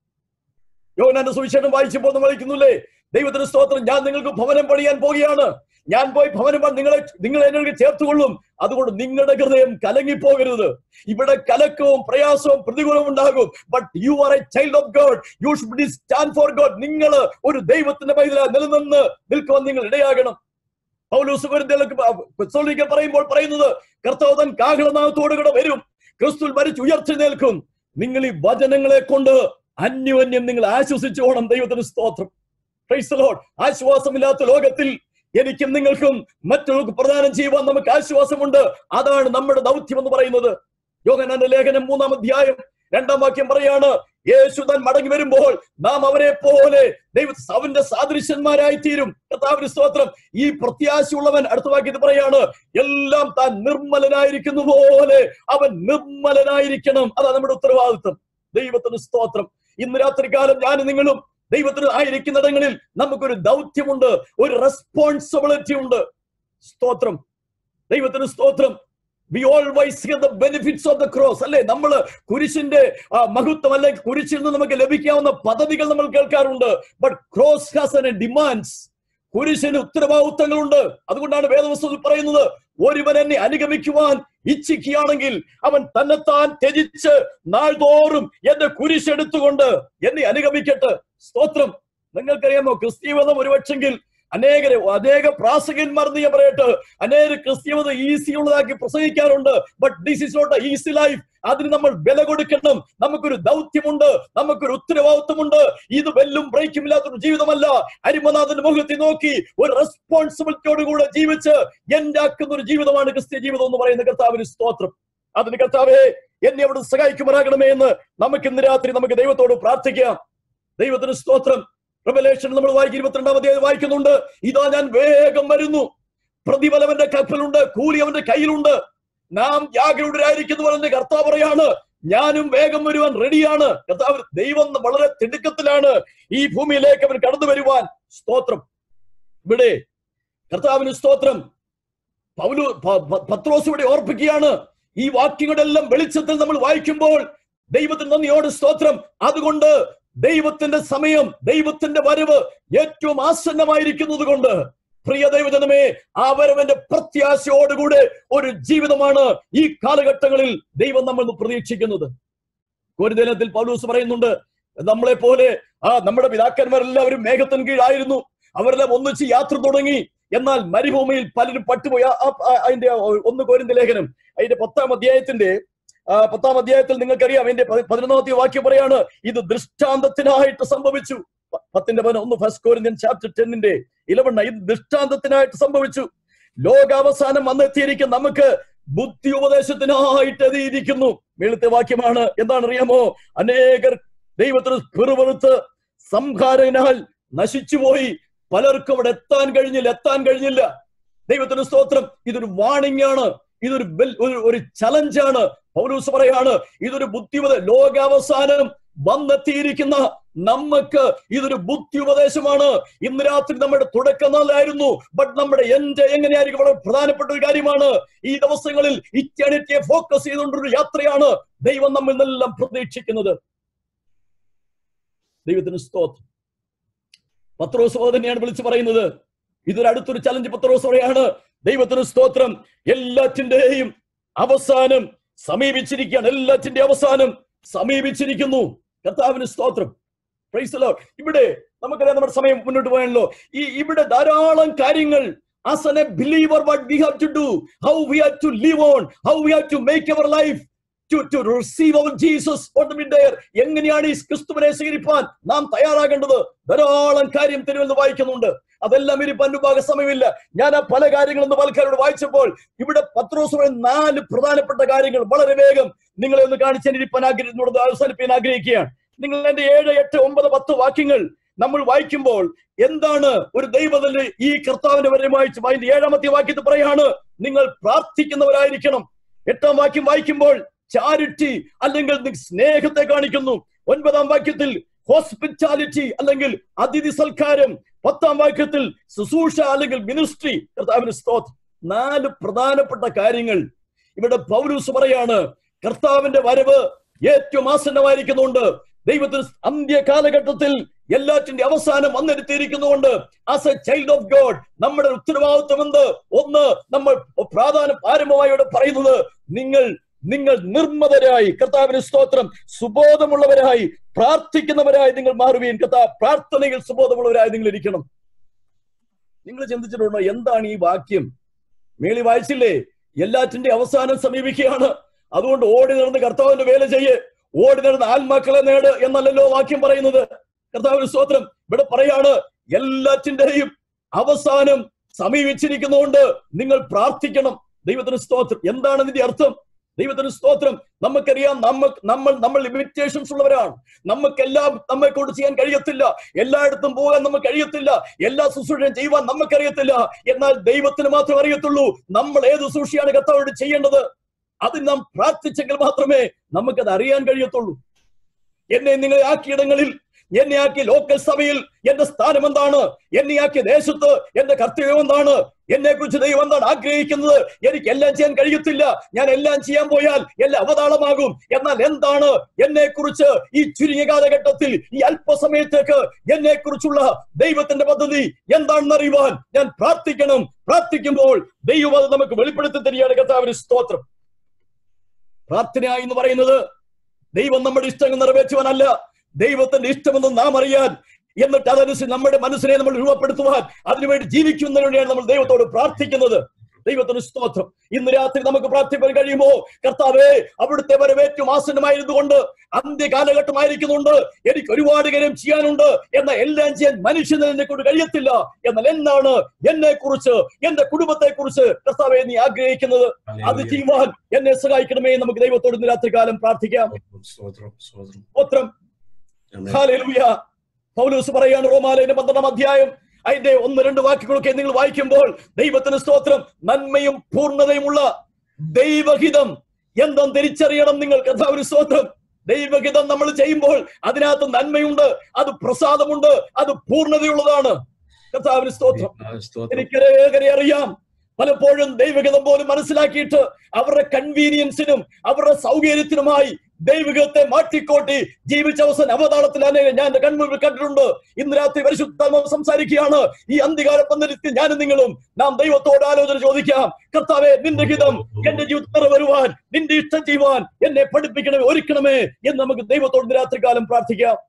[SPEAKER 1] യോഹന്നാന്റെ സുവിശേഷം വായിച്ചപ്പോൾ നമ്മൾ വായിക്കുന്നില്ലേ, ദൈവത്തിന് സ്തോത്രം, ഞാൻ നിങ്ങൾക്ക് ഭവനം പണിയാൻ പോവുകയാണ്. ഞാൻ പോയി ഭവനം നിങ്ങളെ നിങ്ങളെ എന്നെ ചേർത്തുകൊള്ളും. അതുകൊണ്ട് നിങ്ങളുടെ ഹൃദയം കലങ്ങിപ്പോകരുത്. ഇവിടെ കലക്കവും പ്രയാസവും പ്രതികൂലവും ഉണ്ടാകും. But you are a child of God. You should stand for God. നിങ്ങൾ ഒരു ദൈവത്തിന്റെ പൈതലായി നിലനിന്ന് നിൽക്കുവാൻ നിങ്ങൾ ഇടയാകണം. പൗലോസ് കൊരിന്ത്യർക്ക് പറയുമ്പോൾ പറയുന്നത്, കർത്താവ് തൻ കാഹളനാദത്തോടുകൂടെ വരും, ക്രിസ്തുവിൽ മരിച്ച് ഉയർത്തെഴുന്നേൽക്കും. നിങ്ങൾ ഈ വചനങ്ങളെ കൊണ്ട് അന്യോന്യം നിങ്ങൾ ആശ്വസിച്ചു പോകണം. ദൈവത്തിന് സ്തോത്രം. Praise the Lord. ആശ്വാസമില്ലാത്ത ലോകത്തിൽ എനിക്കും നിങ്ങൾക്കും മറ്റുള്ളവർക്ക് പ്രദാനം ചെയ്യുവാൻ നമുക്ക് ആശ്വാസമുണ്ട്. അതാണ് നമ്മുടെ ദൗത്യം എന്ന് പറയുന്നത്. യോഹന്നാന്റെ ലേഖനം മൂന്നാം അധ്യായം രണ്ടാം വാക്യം പറയാണ്, യേശു താൻ മടങ്ങി വരുമ്പോൾ നാം അവരെ പോലെ ദൈവ അവന്റെ സാദൃശ്യന്മാരായി തീരും. കർത്താവിന്റെ സ്തോത്രം. ഈ പ്രത്യാശയുള്ളവൻ അടുത്ത വാക്യത്തിൽ പറയാണ്, എല്ലാം താൻ നിർമ്മലനായിരിക്കുന്ന പോലെ അവൻ നിർമ്മലനായിരിക്കണം. അതാണ് നമ്മുടെ ഉത്തരവാദിത്വം. ദൈവത്തിന് സ്തോത്രം. ഇന്ന് രാത്രികാലം ഞാൻ നിങ്ങളും ദൈവത്തിന് ആയിരിക്കുന്നിടങ്ങളിൽ നമുക്കൊരു ദൗത്യമുണ്ട്, ഒരു റെസ്പോൺസിബിലിറ്റി ഉണ്ട്. സ്തോത്രം. ദൈവത്തിന് സ്തോത്രം. We always hear the benefits of the cross. അല്ലെ, നമ്മള് കുരിശിന്റെ മഹത്വം അല്ലെങ്കിൽ കുരിശിൽ നിന്ന് നമുക്ക് ലഭിക്കാവുന്ന പദവികൾ നമ്മൾ കേൾക്കാറുണ്ട്. But cross has a demands. കുരിശിന് ഉത്തരവാദിത്തങ്ങളുണ്ട്. അതുകൊണ്ടാണ് വേദപുസ്തകത്തിൽ പറയുന്നത്, ഒരുവൻ എന്നെ അനുഗമിക്കുവാൻ ഇച്ഛിക്കുകയാണെങ്കിൽ അവൻ തന്നെത്താൻ ത്യജിച്ച് നാൾതോറും എന്റെ കുരിശെടുത്തുകൊണ്ട് എന്നെ അനുഗമിക്കട്ടെ. സ്തോത്രം. നിങ്ങൾക്കറിയാമോ, ക്രിസ്തീയത ഒരുപക്ഷെങ്കിൽ അനേകരെ അനേക പ്രാസംഗികന്മാർ ഞാൻ പറയട്ടെ, അനേക ക്രിസ്ത്യാനിത ഈസി ഉള്ളതാക്കി പ്രസംഗിക്കാറുണ്ട്. But this is not a easy life. അതിന് നമ്മൾ വില കൊടുക്കണം. നമുക്കൊരു ദൗത്യമുണ്ട്, നമുക്കൊരു ഉത്തരവാദിത്വമുണ്ട്. ഇത് വെല്ലും ബ്രേക്കും ഇല്ലാത്തൊരു ജീവിതമല്ല. അരിമനാഥന്റെ മുഖത്തിൽ നോക്കി ഒരു റെസ്പോൺസിബിലിറ്റിയോടുകൂടെ ജീവിച്ച് എന്റെ ആക്കുന്ന ഒരു ജീവിതമാണ് ക്രിസ്ത്യ ജീവിതം എന്ന് പറയുന്ന കർത്താവിന് സ്തോത്രം. അതിന് കർത്താവേ എന്നെ അവിടെ സഹായിക്കുമാറാകണമേ എന്ന് നമുക്ക് ഇന്ന് രാത്രി നമുക്ക് ദൈവത്തോട് പ്രാർത്ഥിക്കാം. ദൈവത്തിന് സ്തോത്രം. റെവലേഷൻ നമ്മൾ വായിക്കും, ഇരുപത്തിരണ്ടാം അധ്യായം വായിക്കുന്നുണ്ട്, ഇതാ ഞാൻ വേഗം വരുന്നു, പ്രതിഫലം അവന്റെ കപ്പലുണ്ട്, കൂലി അവന്റെ കയ്യിലുണ്ട്, നാം ജാഗരൂഢരായിരിക്കുന്നു പറഞ്ഞ കർത്താവ് പറയാണ്, ഞാനും വേഗം വരുവാൻ റെഡിയാണ്. കർത്താവ് ദൈവം വളരെ തിടുക്കത്തിലാണ് ഈ ഭൂമിയിലേക്ക് അവൻ കടന്നു വരുവാൻ. സ്തോത്രം. ഇവിടെ കർത്താവിന് സ്തോത്രം. പൗലു പത്രോസ് ഇവിടെ ഓർപ്പിക്കുകയാണ്, ഈ വാക്യങ്ങളുടെ എല്ലാം വെളിച്ചത്തിൽ നമ്മൾ വായിക്കുമ്പോൾ ദൈവത്തിന് നന്ദിയോട് സ്തോത്രം. അതുകൊണ്ട് ദൈവത്തിന്റെ സമയം, ദൈവത്തിന്റെ വരവ് ഏറ്റവും ആസന്നമായിരിക്കുന്നത് കൊണ്ട് പ്രിയ ദൈവജനമേ, ആ വരവന്റെ പ്രത്യാശയോടുകൂടെ ഒരു ജീവിതമാണ് ഈ കാലഘട്ടങ്ങളിൽ ദൈവം നമ്മൾ പ്രതീക്ഷിക്കുന്നത്. കൊരിന്ത്യത്തിൽ പൗലോസ് പറയുന്നുണ്ട്, നമ്മളെ പോലെ ആ നമ്മുടെ പിതാക്കന്മാരെല്ലാവരും മേഘത്തിന് കീഴായിരുന്നു, അവരെല്ലാം ഒന്നിച്ച് യാത്ര തുടങ്ങി, എന്നാൽ മരുഭൂമിയിൽ പലരും പട്ടുപോയി. അതിന്റെ ഒന്ന് കൊരിന്ത്യ ലേഖനം അതിന്റെ പത്താം അധ്യായത്തിന്റെ പത്താം അധ്യായത്തിൽ നിങ്ങൾക്കറിയാം, അതിന്റെ പതിനൊന്നാമത്തെ വാക്യം പറയാണ്, ഇത് ദൃഷ്ടാന്തത്തിനായിട്ട് സംഭവിച്ചു. പത്തിന്റെ പതിനൊന്ന് ഒന്ന് ഫസ്റ്റ് കൊരിന്ത്യൻ ചാപ്റ്റർ ടെന്നിന്റെ ഇലവൺ ഇത് ദൃഷ്ടാന്തത്തിനായിട്ട് സംഭവിച്ചു. ലോകാവസാനം വന്നെത്തിയിരിക്കും, നമുക്ക് ബുദ്ധി ഉപദേശത്തിനായിട്ട് എത്തിയിരിക്കുന്നു. മേളത്തെ വാക്യമാണ്. എന്താണെന്നറിയാമോ? അനേകർ ദൈവത്തിന് പിറുപിറുത്ത് സംഹാരനാൽ നശിച്ചുപോയി. പലർക്കും അവിടെ എത്താൻ കഴിഞ്ഞില്ല എത്താൻ കഴിഞ്ഞില്ല ദൈവത്തിന് സ്തോത്രം. ഇതൊരു വാണിംഗ് ആണ്, ഇതൊരു ഒരു ചലഞ്ചാണ്. പൗലോസ് പറയാണ്, ഇതൊരു ബുദ്ധിയുപദ ലോകാവസാനം വന്നെത്തിയിരിക്കുന്ന നമുക്ക് ഇതൊരു ബുദ്ധി ഉപദേശമാണ്. ഇന്ന് രാത്രി നമ്മുടെ തുടക്കം നല്ലായിരുന്നു, ബട്ട് നമ്മുടെ എന്റെ എങ്ങനെയായിരിക്കും വളരെ പ്രധാനപ്പെട്ട ഒരു കാര്യമാണ്. ഈ ദിവസങ്ങളിൽ ഇറ്റേണിറ്റിയെ ഫോക്കസ് ചെയ്തുകൊണ്ടൊരു യാത്രയാണ് ദൈവം നമ്മിൽ നിന്നെല്ലാം പ്രതീക്ഷിക്കുന്നത്. ദൈവത്തിന് സ്തോത്രം. പത്രോസ് തന്നെയാണ് വിളിച്ചു പറയുന്നത്, ഇതൊരു അടുത്തൊരു ചലഞ്ച്. പത്രോസ് പറയാണ്, ദൈവത്തിന് സ്തോത്രം, എല്ലാറ്റിന്റെയും അവസാനം സമീപിച്ചിരിക്കുകയാണ്. എല്ലാറ്റിന്റെ അവസാനം സമീപിച്ചിരിക്കുന്നു. കർത്താവിന് സ്തോത്രം. Praise the Lord. ഇവിടെ നമുക്കറിയാം, നമ്മുടെ സമയം മുന്നോട്ട് പോയാണല്ലോ. ഈ ഇവിടെ ധാരാളം കാര്യങ്ങൾ as a believer what we have to do, how we have to live on, how we have to make our life to to receive our Jesus on the mid there. എങ്ങനെയാണ് ഈ ക്രിസ്തുവിനെ സ്വീകരിപ്പാൻ നാം തയ്യാറാകേണ്ടത്? ധാരാളം കാര്യം തിരുവെന്ന് വായിക്കുന്നുണ്ട്. അതെല്ലാം ഇനി പന്നുഭാഗ സമയമില്ല. ഞാൻ ആ പല കാര്യങ്ങളെന്ന് ആൾക്കാരോട് വായിച്ചപ്പോൾ ഇവിടെ പത്രോസ് നാല് പ്രധാനപ്പെട്ട കാര്യങ്ങൾ വളരെ വേഗം നിങ്ങളെ ഒന്ന് കാണിച്ചെന്നിരിപ്പാൻ ആഗ്രഹിക്കുന്നത് അവസാനിപ്പാൻ ആഗ്രഹിക്കുകയാണ്. നിങ്ങൾ എന്റെ ഏഴ് എട്ട് ഒമ്പത് പത്ത് വാക്യങ്ങൾ നമ്മൾ വായിക്കുമ്പോൾ എന്താണ് ഒരു ദൈവത്തിന്റെ ഈ കർത്താവിന്റെ വരെ വായിച്ചു. അതിന്റെ ഏഴാമത്തെ വാക്യത്തിൽ പറയാണ്, നിങ്ങൾ പ്രാർത്ഥിക്കുന്നവരായിരിക്കണം. എട്ടാം വാക്യം വായിക്കുമ്പോൾ ചാരിറ്റി അല്ലെങ്കിൽ സ്നേഹത്തെ കാണിക്കുന്നു. ഒൻപതാം വാക്യത്തിൽ ഹോസ്പിറ്റാലിറ്റി അല്ലെങ്കിൽ അതിഥി സൽക്കാരം. പത്താം വാക്യത്തിൽ ശുശ്രൂഷ അല്ലെങ്കിൽ മിനിസ്ട്രി. കർത്താവിന് സ്തോത്രം. നാല് പ്രധാനപ്പെട്ട കാര്യങ്ങൾ ഇവിടെ പൗലോസ് പറയാണ്. കർത്താവിന്റെ വരവ് ഏറ്റവും ആസന്നമായിരിക്കുന്നുണ്ട്. ദൈവത്തിന് അന്ത്യ കാലഘട്ടത്തിൽ എല്ലാറ്റിന്റെ അവസാനം വന്നെടുത്തിരിക്കുന്നുകൊണ്ട് as a child of God നമ്മുടെ ഉത്തരവാദിത്വം എന്ത്? ഒന്ന്, നമ്മൾ പ്രാധാന്യം ആരംഭമായി ഇവിടെ പറയുന്നത്, നിങ്ങൾ നിങ്ങൾ നിർമ്മതരായി, കർത്താവിന് സ്തോത്രം, സുബോധമുള്ളവരായി പ്രാർത്ഥിക്കുന്നവരായി നിങ്ങൾ മാറുകയും കർത്താവ് പ്രാർത്ഥനയിൽ സുബോധമുള്ളവരായി നിങ്ങൾ ഇരിക്കണം. നിങ്ങൾ ചിന്തിച്ചിട്ടുണ്ടോ എന്താണ് ഈ വാക്യം? മേളി വായിച്ചില്ലേ? എല്ലാറ്റിന്റെ അവസാനം സമീപിക്കുകയാണ്, അതുകൊണ്ട് ഓടി നടന്ന് കർത്താവിന്റെ വേല ചെയ്യ്, ഓടി നടന്ന് ആത്മാക്കളെ നേട് എന്നല്ലല്ലോ വാക്യം പറയുന്നത്. കർത്താവിന് സ്തോത്രം. ഇവിടെ പറയാണ് എല്ലാറ്റിന്റെയും അവസാനം സമീപിച്ചിരിക്കുന്നതുകൊണ്ട് നിങ്ങൾ പ്രാർത്ഥിക്കണം. ദൈവത്തിന് സ്തോത്രം. എന്താണ് ഇതിന്റെ അർത്ഥം? ദൈവത്തിന് സ്തോത്രം. നമുക്കറിയാം, നമുക്ക് നമ്മൾ നമ്മൾ ലിമിറ്റേഷൻസ് ഉള്ളവരാണ്. നമുക്കെല്ലാം നമ്മെ കൊണ്ട് ചെയ്യാൻ കഴിയത്തില്ല, എല്ലായിടത്തും പോകാൻ നമുക്ക് കഴിയത്തില്ല, എല്ലാ ശുശ്രൂഷയും ചെയ്യുവാൻ നമുക്കറിയത്തില്ല. എന്നാൽ ദൈവത്തിന് മാത്രമേ അറിയത്തുള്ളൂ നമ്മൾ ഏത് ശുശ്രൂഷയാണ് കർത്താവോട് ചെയ്യേണ്ടത്. അത് നാം പ്രാർത്ഥിച്ചെങ്കിൽ മാത്രമേ നമുക്കത് അറിയാൻ കഴിയത്തുള്ളൂ. എന്നെ നിങ്ങളെ ആക്കിയിടങ്ങളിൽ, എന്നെ ആക്കിയ ലോക്കൽ സഭയിൽ എന്റെ സ്ഥാനം എന്താണ്? എന്നെ ആക്കിയ ദേശത്ത് എന്റെ കർത്തവ്യം എന്താണ്? എന്നെ കുറിച്ച് ദൈവം എന്താണ് ആഗ്രഹിക്കുന്നത്? എനിക്ക് എല്ലാം ചെയ്യാൻ കഴിയത്തില്ല. ഞാൻ എല്ലാം ചെയ്യാൻ പോയാൽ എല്ലാം അവതാളമാകും. എന്നാൽ എന്താണ് എന്നെ കുറിച്ച് ഈ ചുരുങ്ങിയ കാലഘട്ടത്തിൽ, ഈ അല്പസമയത്തേക്ക് എന്നെ കുറിച്ചുള്ള ദൈവത്തിന്റെ പദ്ധതി എന്താണെന്ന് അറിയുവാൻ ഞാൻ പ്രാർത്ഥിക്കണം. പ്രാർത്ഥിക്കുമ്പോൾ ദൈവം അത് നമുക്ക് വെളിപ്പെടുത്തി തരികയാണ്. കർത്താവിന് സ്തോത്രം. പ്രാർത്ഥന എന്ന് പറയുന്നത് ദൈവം നമ്മുടെ ഇഷ്ടങ്ങൾ നിറവേറ്റുവാനല്ല, ദൈവത്തിന്റെ ഇഷ്ടമെന്ന് നാം അറിയാൻ എന്നിട്ട് അതനുസരിച്ച് നമ്മുടെ മനസ്സിനെ നമ്മൾ രൂപപ്പെടുത്തുവാൻ അതിനുവേണ്ടി ജീവിക്കുന്നതിന് വേണ്ടിയാണ് നമ്മൾ ദൈവത്തോട് പ്രാർത്ഥിക്കുന്നത്. ദൈവത്തിന് സ്തോത്രം. ഇന്ന് രാത്രി നമുക്ക് പ്രാർത്ഥിക്കാൻ കഴിയുമോ? കർത്താവേ, അവിടുത്തെ വരവേറ്റവും ആസന്നമായിരുന്നുകൊണ്ട് അന്ത്യ കാലഘട്ടമായിരിക്കുന്നുണ്ട്, എനിക്ക് ഒരുപാട് കാര്യം ചെയ്യാനുണ്ട്, എന്ന എല്ലാം ചെയ്യാൻ മനുഷ്യന് എന്നെ കൊണ്ട് കഴിയത്തില്ല. എന്നാൽ എന്താണ് എന്നെ കുറിച്ച്, എന്റെ കുടുംബത്തെ കുറിച്ച് കർത്താവേ നീ ആഗ്രഹിക്കുന്നത്? അത് ചെയ്യുവാൻ എന്നെ സഹായിക്കണമേ. നമുക്ക് ദൈവത്തോട് ഇന്ന് രാത്രി കാലം പ്രാർത്ഥിക്കാം. സ്തോത്രം. ഹല്ലേലൂയ. പൗലോസ് പറയാണ് റോമാലേഖനം പന്ത്രണ്ടാം അധ്യായം അതിന്റെ ഒന്ന് രണ്ട് വാക്കുകളൊക്കെ നിങ്ങൾ വായിക്കുമ്പോൾ, ദൈവത്തിന് സ്തോത്രം, നന്മയും പൂർണ്ണതയുമുള്ള ദൈവഹിതം എന്തെന്ന് തിരിച്ചറിയണം നിങ്ങൾ. കർത്താവിന് സ്തോത്രം. ദൈവഹിതം നമ്മൾ ചെയ്യുമ്പോൾ അതിനകത്ത് നന്മയുണ്ട്, അത് പ്രസാദമുണ്ട്, അത് പൂർണ്ണതയുള്ളതാണ്. കർത്താവിന് സ്തോത്രം. എനിക്കേറെ അറിയാം, പലപ്പോഴും ദൈവഹിതം പോലും മനസ്സിലാക്കിയിട്ട് അവരുടെ കൺവീനിയൻസിനും അവരുടെ സൗകര്യത്തിനുമായി ദൈവഹിതത്തെ മാറ്റിക്കോട്ടി ജീവിച്ച അവസാന അവതാളത്തിൽ ഞാൻ എന്റെ കൺമുമ്പിൽ കണ്ടിട്ടുണ്ട്. ഇന്ന് രാത്രി പരിശുദ്ധാത്മാവ് സംസാരിക്കുകയാണ്. ഈ അന്ത്യകാല പന്തലിൽ ഞാനും നിങ്ങളും നാം ദൈവത്തോട് ആലോചന ചോദിക്കാം. കർത്താവേ, നിന്റെ ഹിതം എന്റെ ജീവിതത്തിൽ വരുവാൻ, നിന്റെ ഇഷ്ടം ചെയ്യുവാൻ എന്നെ പഠിപ്പിക്കണമേ, ഒരുക്കണമേ എന്ന് നമുക്ക് ദൈവത്തോട് ഇന്ന് രാത്രി കാലം പ്രാർത്ഥിക്കാം.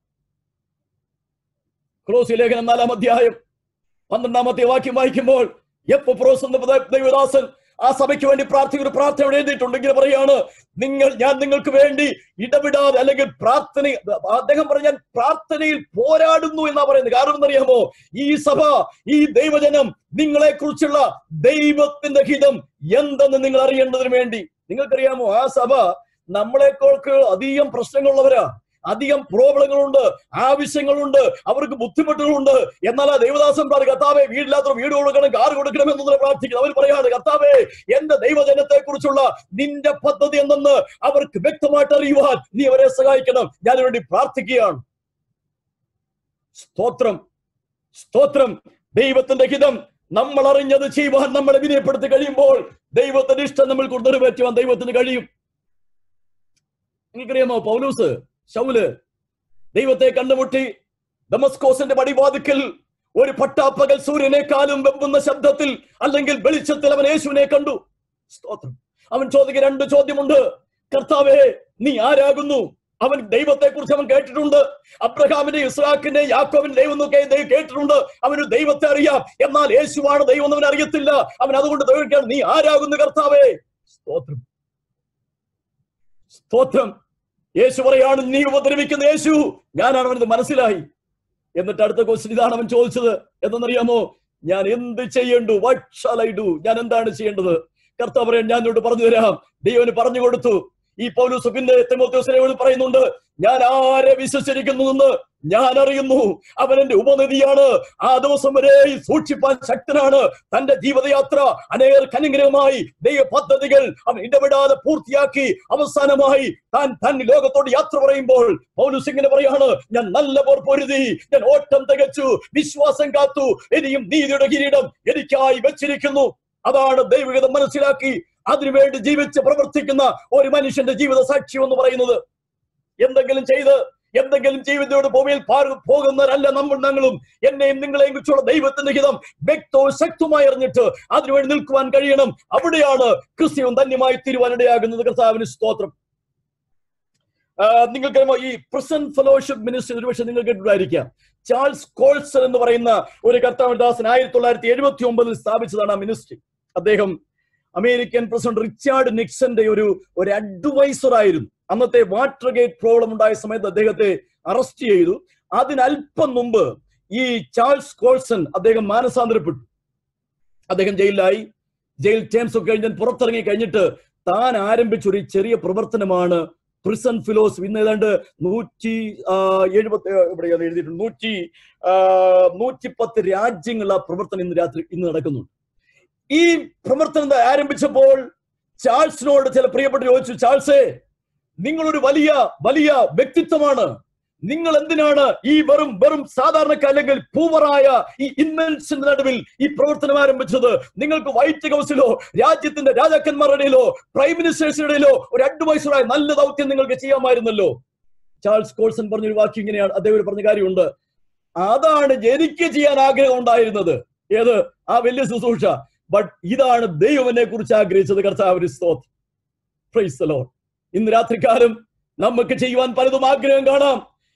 [SPEAKER 1] കൊലോസ്യ ലേഖനം നാലാം അധ്യായം പന്ത്രണ്ടാമത്തെ വാക്യം വായിക്കുമ്പോൾ എപ്പഫ്രോസ് എന്ന ദൈവദാസൻ ആ സഭയ്ക്ക് വേണ്ടി പ്രാർത്ഥിക്കുന്ന പ്രാർത്ഥന എഴുതിയിട്ടുണ്ട്. ഇങ്ങനെ പറയാണ്, നിങ്ങൾ ഞാൻ നിങ്ങൾക്ക് വേണ്ടി ഇടപെടാതെ, അല്ലെങ്കിൽ പ്രാർത്ഥന, അദ്ദേഹം പറഞ്ഞ പ്രാർത്ഥനയിൽ പോരാടുന്നു എന്നാ പറയുന്നത്. കാരണം എന്നറിയാമോ? ഈ സഭ, ഈ ദൈവജനം നിങ്ങളെ കുറിച്ചുള്ള ദൈവത്തിന്റെ ഹിതം എന്തെന്ന് നിങ്ങൾ അറിയേണ്ടതിന് വേണ്ടി. നിങ്ങൾക്കറിയാമോ, ആ സഭ നമ്മളെക്കൊക്കെ അധികം പ്രശ്നങ്ങളുള്ളവരാ, അധികം പ്രോബ്ലങ്ങളുണ്ട്, ആവശ്യങ്ങളുണ്ട്, അവർക്ക് ബുദ്ധിമുട്ടുകളുണ്ട്. എന്നാൽ ആ ദൈവദാസൻ പറഞ്ഞു, കർത്താവേ, വീടില്ലാത്ത വീട് കൊടുക്കണം, കാറ് കൊടുക്കണം എന്നൊന്നും പ്രാർത്ഥിക്കുന്നത്. അവർ പറയാണ്, കർത്താവേ, എന്റെ ദൈവജനത്തെ കുറിച്ചുള്ള നിന്റെ പദ്ധതി എന്തെന്ന് അവർക്ക് വ്യക്തമായിട്ട് അറിയുവാൻ നീ അവരെ സഹായിക്കണം. ഞാനു വേണ്ടി പ്രാർത്ഥിക്കുകയാണ്. സ്തോത്രം, സ്തോത്രം. ദൈവത്തിന്റെ ഹിതം നമ്മൾ അറിഞ്ഞത് ചെയ്യുവാൻ നമ്മളെ വിനയപ്പെടുത്തി കഴിയുമ്പോൾ ദൈവത്തിന്റെ ഇഷ്ടം നമ്മൾ നിറവേറ്റുവാൻ ദൈവത്തിന് കഴിയും. നിങ്ങൾക്കറിയാമോ, പൗലോസ് ശൗല് ദൈവത്തെ കണ്ടുമുട്ടി ദമസ്കോസിന്റെ പടിവാതിക്കൽ ഒരു പട്ടാപ്പകൽ സൂര്യനേക്കാളും വെമ്പുന്ന ശബ്ദത്തിൽ അല്ലെങ്കിൽ വെളിച്ചത്തിൽ അവൻ യേശുവിനെ കണ്ടു. സ്തോത്രം. അവൻ ചോദിക്കുന്ന രണ്ട് ചോദ്യമുണ്ട്. കർത്താവേ, നീ ആരാകുന്നു? അവൻ ദൈവത്തെ കുറിച്ച് അവൻ കേട്ടിട്ടുണ്ട്. അബ്രഹാമിന്റെ, ഇസ്ഹാക്കിന്റെ, യാക്കോബിന്റെ ദൈവം എന്നൊക്കെ ദൈവം കേട്ടിട്ടുണ്ട്. അവന് ദൈവത്തെ അറിയാം. എന്നാൽ യേശുവാണ് ദൈവം എന്ന് അവൻ അറിയത്തില്ല. അവൻ അതുകൊണ്ട് ദൈവം, നീ ആരാകുന്നു കർത്താവേ? സ്തോത്രം, സ്തോത്രം. യേശു പറയാണ്, നീ ഉപദ്രവിക്കുന്ന യേശു ഞാനാണ്. അവനത് മനസ്സിലായി. എന്നിട്ട് അടുത്ത ക്വസ്റ്റ്യൻ ഇതാണ് അവൻ ചോദിച്ചത്. എന്തെന്നറിയാമോ? ഞാൻ എന്ത് ചെയ്യേണ്ടു? What shall I do? ഞാൻ എന്താണ് ചെയ്യേണ്ടത്? കർത്താവ് പറയാൻ, ഞാൻ എന്നോട് പറഞ്ഞു തരാം. ദൈവന് പറഞ്ഞു കൊടുത്തു. ഈ പൗലോസ് പിന്നെ തിമോഥെയോസിനോട് പറയുന്നുണ്ട്, ഞാൻ ആരെ വിശ്വസിച്ചിരിക്കുന്നു എന്ന് ഞാൻ അറിയുന്നു. അവൻ എന്റെ ഉപനിധിയാണ്. ആ ദിവസം വരെ സൂക്ഷിപ്പാൻ ശക്തനാണ്. തന്റെ ജീവിതയാത്ര അനേകർക്ക് അനുഗ്രഹമായി ദൈവ പദ്ധതികൾ അവൻ ഇടപെടാതെ പൂർത്തിയാക്കി അവസാനമായി താൻ താൻ ലോകത്തോട് യാത്ര പറയുമ്പോൾ പൗലോസ് ഇങ്ങനെ പറയാണ്, ഞാൻ നല്ല പോർ പൊരുതി, ഞാൻ ഓട്ടം തികച്ചു, വിശ്വാസം കാത്തു, ഇനിയും നീതിയുടെ കിരീടം എനിക്കായി വെച്ചിരിക്കുന്നു. അതാണ് ദൈവഹിതം മനസ്സിലാക്കി അതിനുവേണ്ടി ജീവിച്ച് പ്രവർത്തിക്കുന്ന ഒരു മനുഷ്യന്റെ ജീവിത സാക്ഷ്യം എന്ന് പറയുന്നത്. എന്തെങ്കിലും ചെയ്ത് എന്തെങ്കിലും ജീവിതത്തോട് ഭൂമിയിൽ പോകുന്നവരല്ല നമ്മൾ ഞങ്ങളും. എന്നെയും നിങ്ങളെയും കുറിച്ചുള്ള ദൈവത്തിന്റെ ഹിതം വ്യക്തവും ശക്തമായി അറിഞ്ഞിട്ട് അതിനുവേണ്ടി നിൽക്കുവാൻ കഴിയണം. അവിടെയാണ് ക്രിസ്ത്യവും ധന്യമായി തീരുവാനിടയാകുന്നത്. കർത്താവിന് സ്തോത്രം. നിങ്ങൾക്ക് ഈ പ്രസന്റ് ഫെലോഷിപ്പ് മിനിസ്ട്രി ഒരുപക്ഷെ നിങ്ങൾ കേട്ടിട്ടുണ്ടായിരിക്കാം. ചാൾസ് കോൾസൺ എന്ന് പറയുന്ന ഒരു കർത്താവ് ദാസൻ ആയിരത്തി തൊള്ളായിരത്തി എഴുപത്തി ഒമ്പതിൽ സ്ഥാപിച്ചതാണ് ആ മിനിസ്ട്രി. അദ്ദേഹം അമേരിക്കൻ പ്രസിഡന്റ് റിച്ചാർഡ് നിക്സന്റെ ഒരു ഒരു അഡ്വൈസർ ആയിരുന്നു. അന്നത്തെ വാട്ടർ ഗേറ്റ് പ്രോബ്ലം ഉണ്ടായ സമയത്ത് അദ്ദേഹത്തെ അറസ്റ്റ് ചെയ്തു. അതിനല്പം മുമ്പ് ഈ ചാൾസ് കോൾസൺ അദ്ദേഹം മാനസാന്തരപ്പെട്ടു. അദ്ദേഹം ജയിലിലായി. ജയിൽ ടേംസ് ഒക്കെ കഴിഞ്ഞ് പുറത്തിറങ്ങി കഴിഞ്ഞിട്ട് താൻ ആരംഭിച്ചൊരു ചെറിയ പ്രവർത്തനമാണ് പ്രിസൺ ഫിലോസഫി. ഇന്ന് ഏതാണ്ട് നൂറ്റി എഴുപത്തി ഇവിടെ എഴുതിയിട്ടുണ്ട് നൂറ്റി നൂറ്റി പത്ത് രാജ്യങ്ങൾ ആ പ്രവർത്തനം ഇന്ന് രാത്രി ഇന്ന് നടക്കുന്നുണ്ട്. ഈ പ്രവർത്തനം ആരംഭിച്ചപ്പോൾ ചാൾസിനോട് ചില പ്രിയപ്പെട്ട ചോദിച്ചു, ചാൾസേ, നിങ്ങളൊരു വലിയ വലിയ വ്യക്തിത്വമാണ്. നിങ്ങൾ എന്തിനാണ് ഈ വെറും വെറും സാധാരണക്കാർ അല്ലെങ്കിൽ പൂവറായ ഈ ഇൻവെൻസിന്റെ നടുവിൽ ഈ പ്രവർത്തനം ആരംഭിച്ചത്? നിങ്ങൾക്ക് വൈറ്റ് ഹൗസിലോ രാജ്യത്തിന്റെ രാജാക്കന്മാരുടെ ഇടയിലോ പ്രൈം മിനിസ്റ്റേഴ്സിന്റെ ഇടയിലോ ഒരു അഡ്വൈസറായ നല്ല ദൗത്യം നിങ്ങൾക്ക് ചെയ്യാമായിരുന്നല്ലോ. ചാൾസ് കോൾസൺ പറഞ്ഞൊരു വാക്യം ഇങ്ങനെയാണ്. അദ്ദേഹം പറഞ്ഞ കാര്യമുണ്ട്, അതാണ് എനിക്ക് ചെയ്യാൻ ആഗ്രഹം ഉണ്ടായിരുന്നത്. ഏത്? ആ വലിയ ശുശ്രൂഷ. ബട്ട് ഇതാണ് ദൈവനെ കുറിച്ച് ആഗ്രഹിച്ചത്. കർത്താവിന്റെ സ്തോത്രം. Praise the Lord. ഇന്ന് രാത്രികാലം നമുക്ക് ചെയ്യുവാൻ പലതും ആഗ്രഹം കാണാം.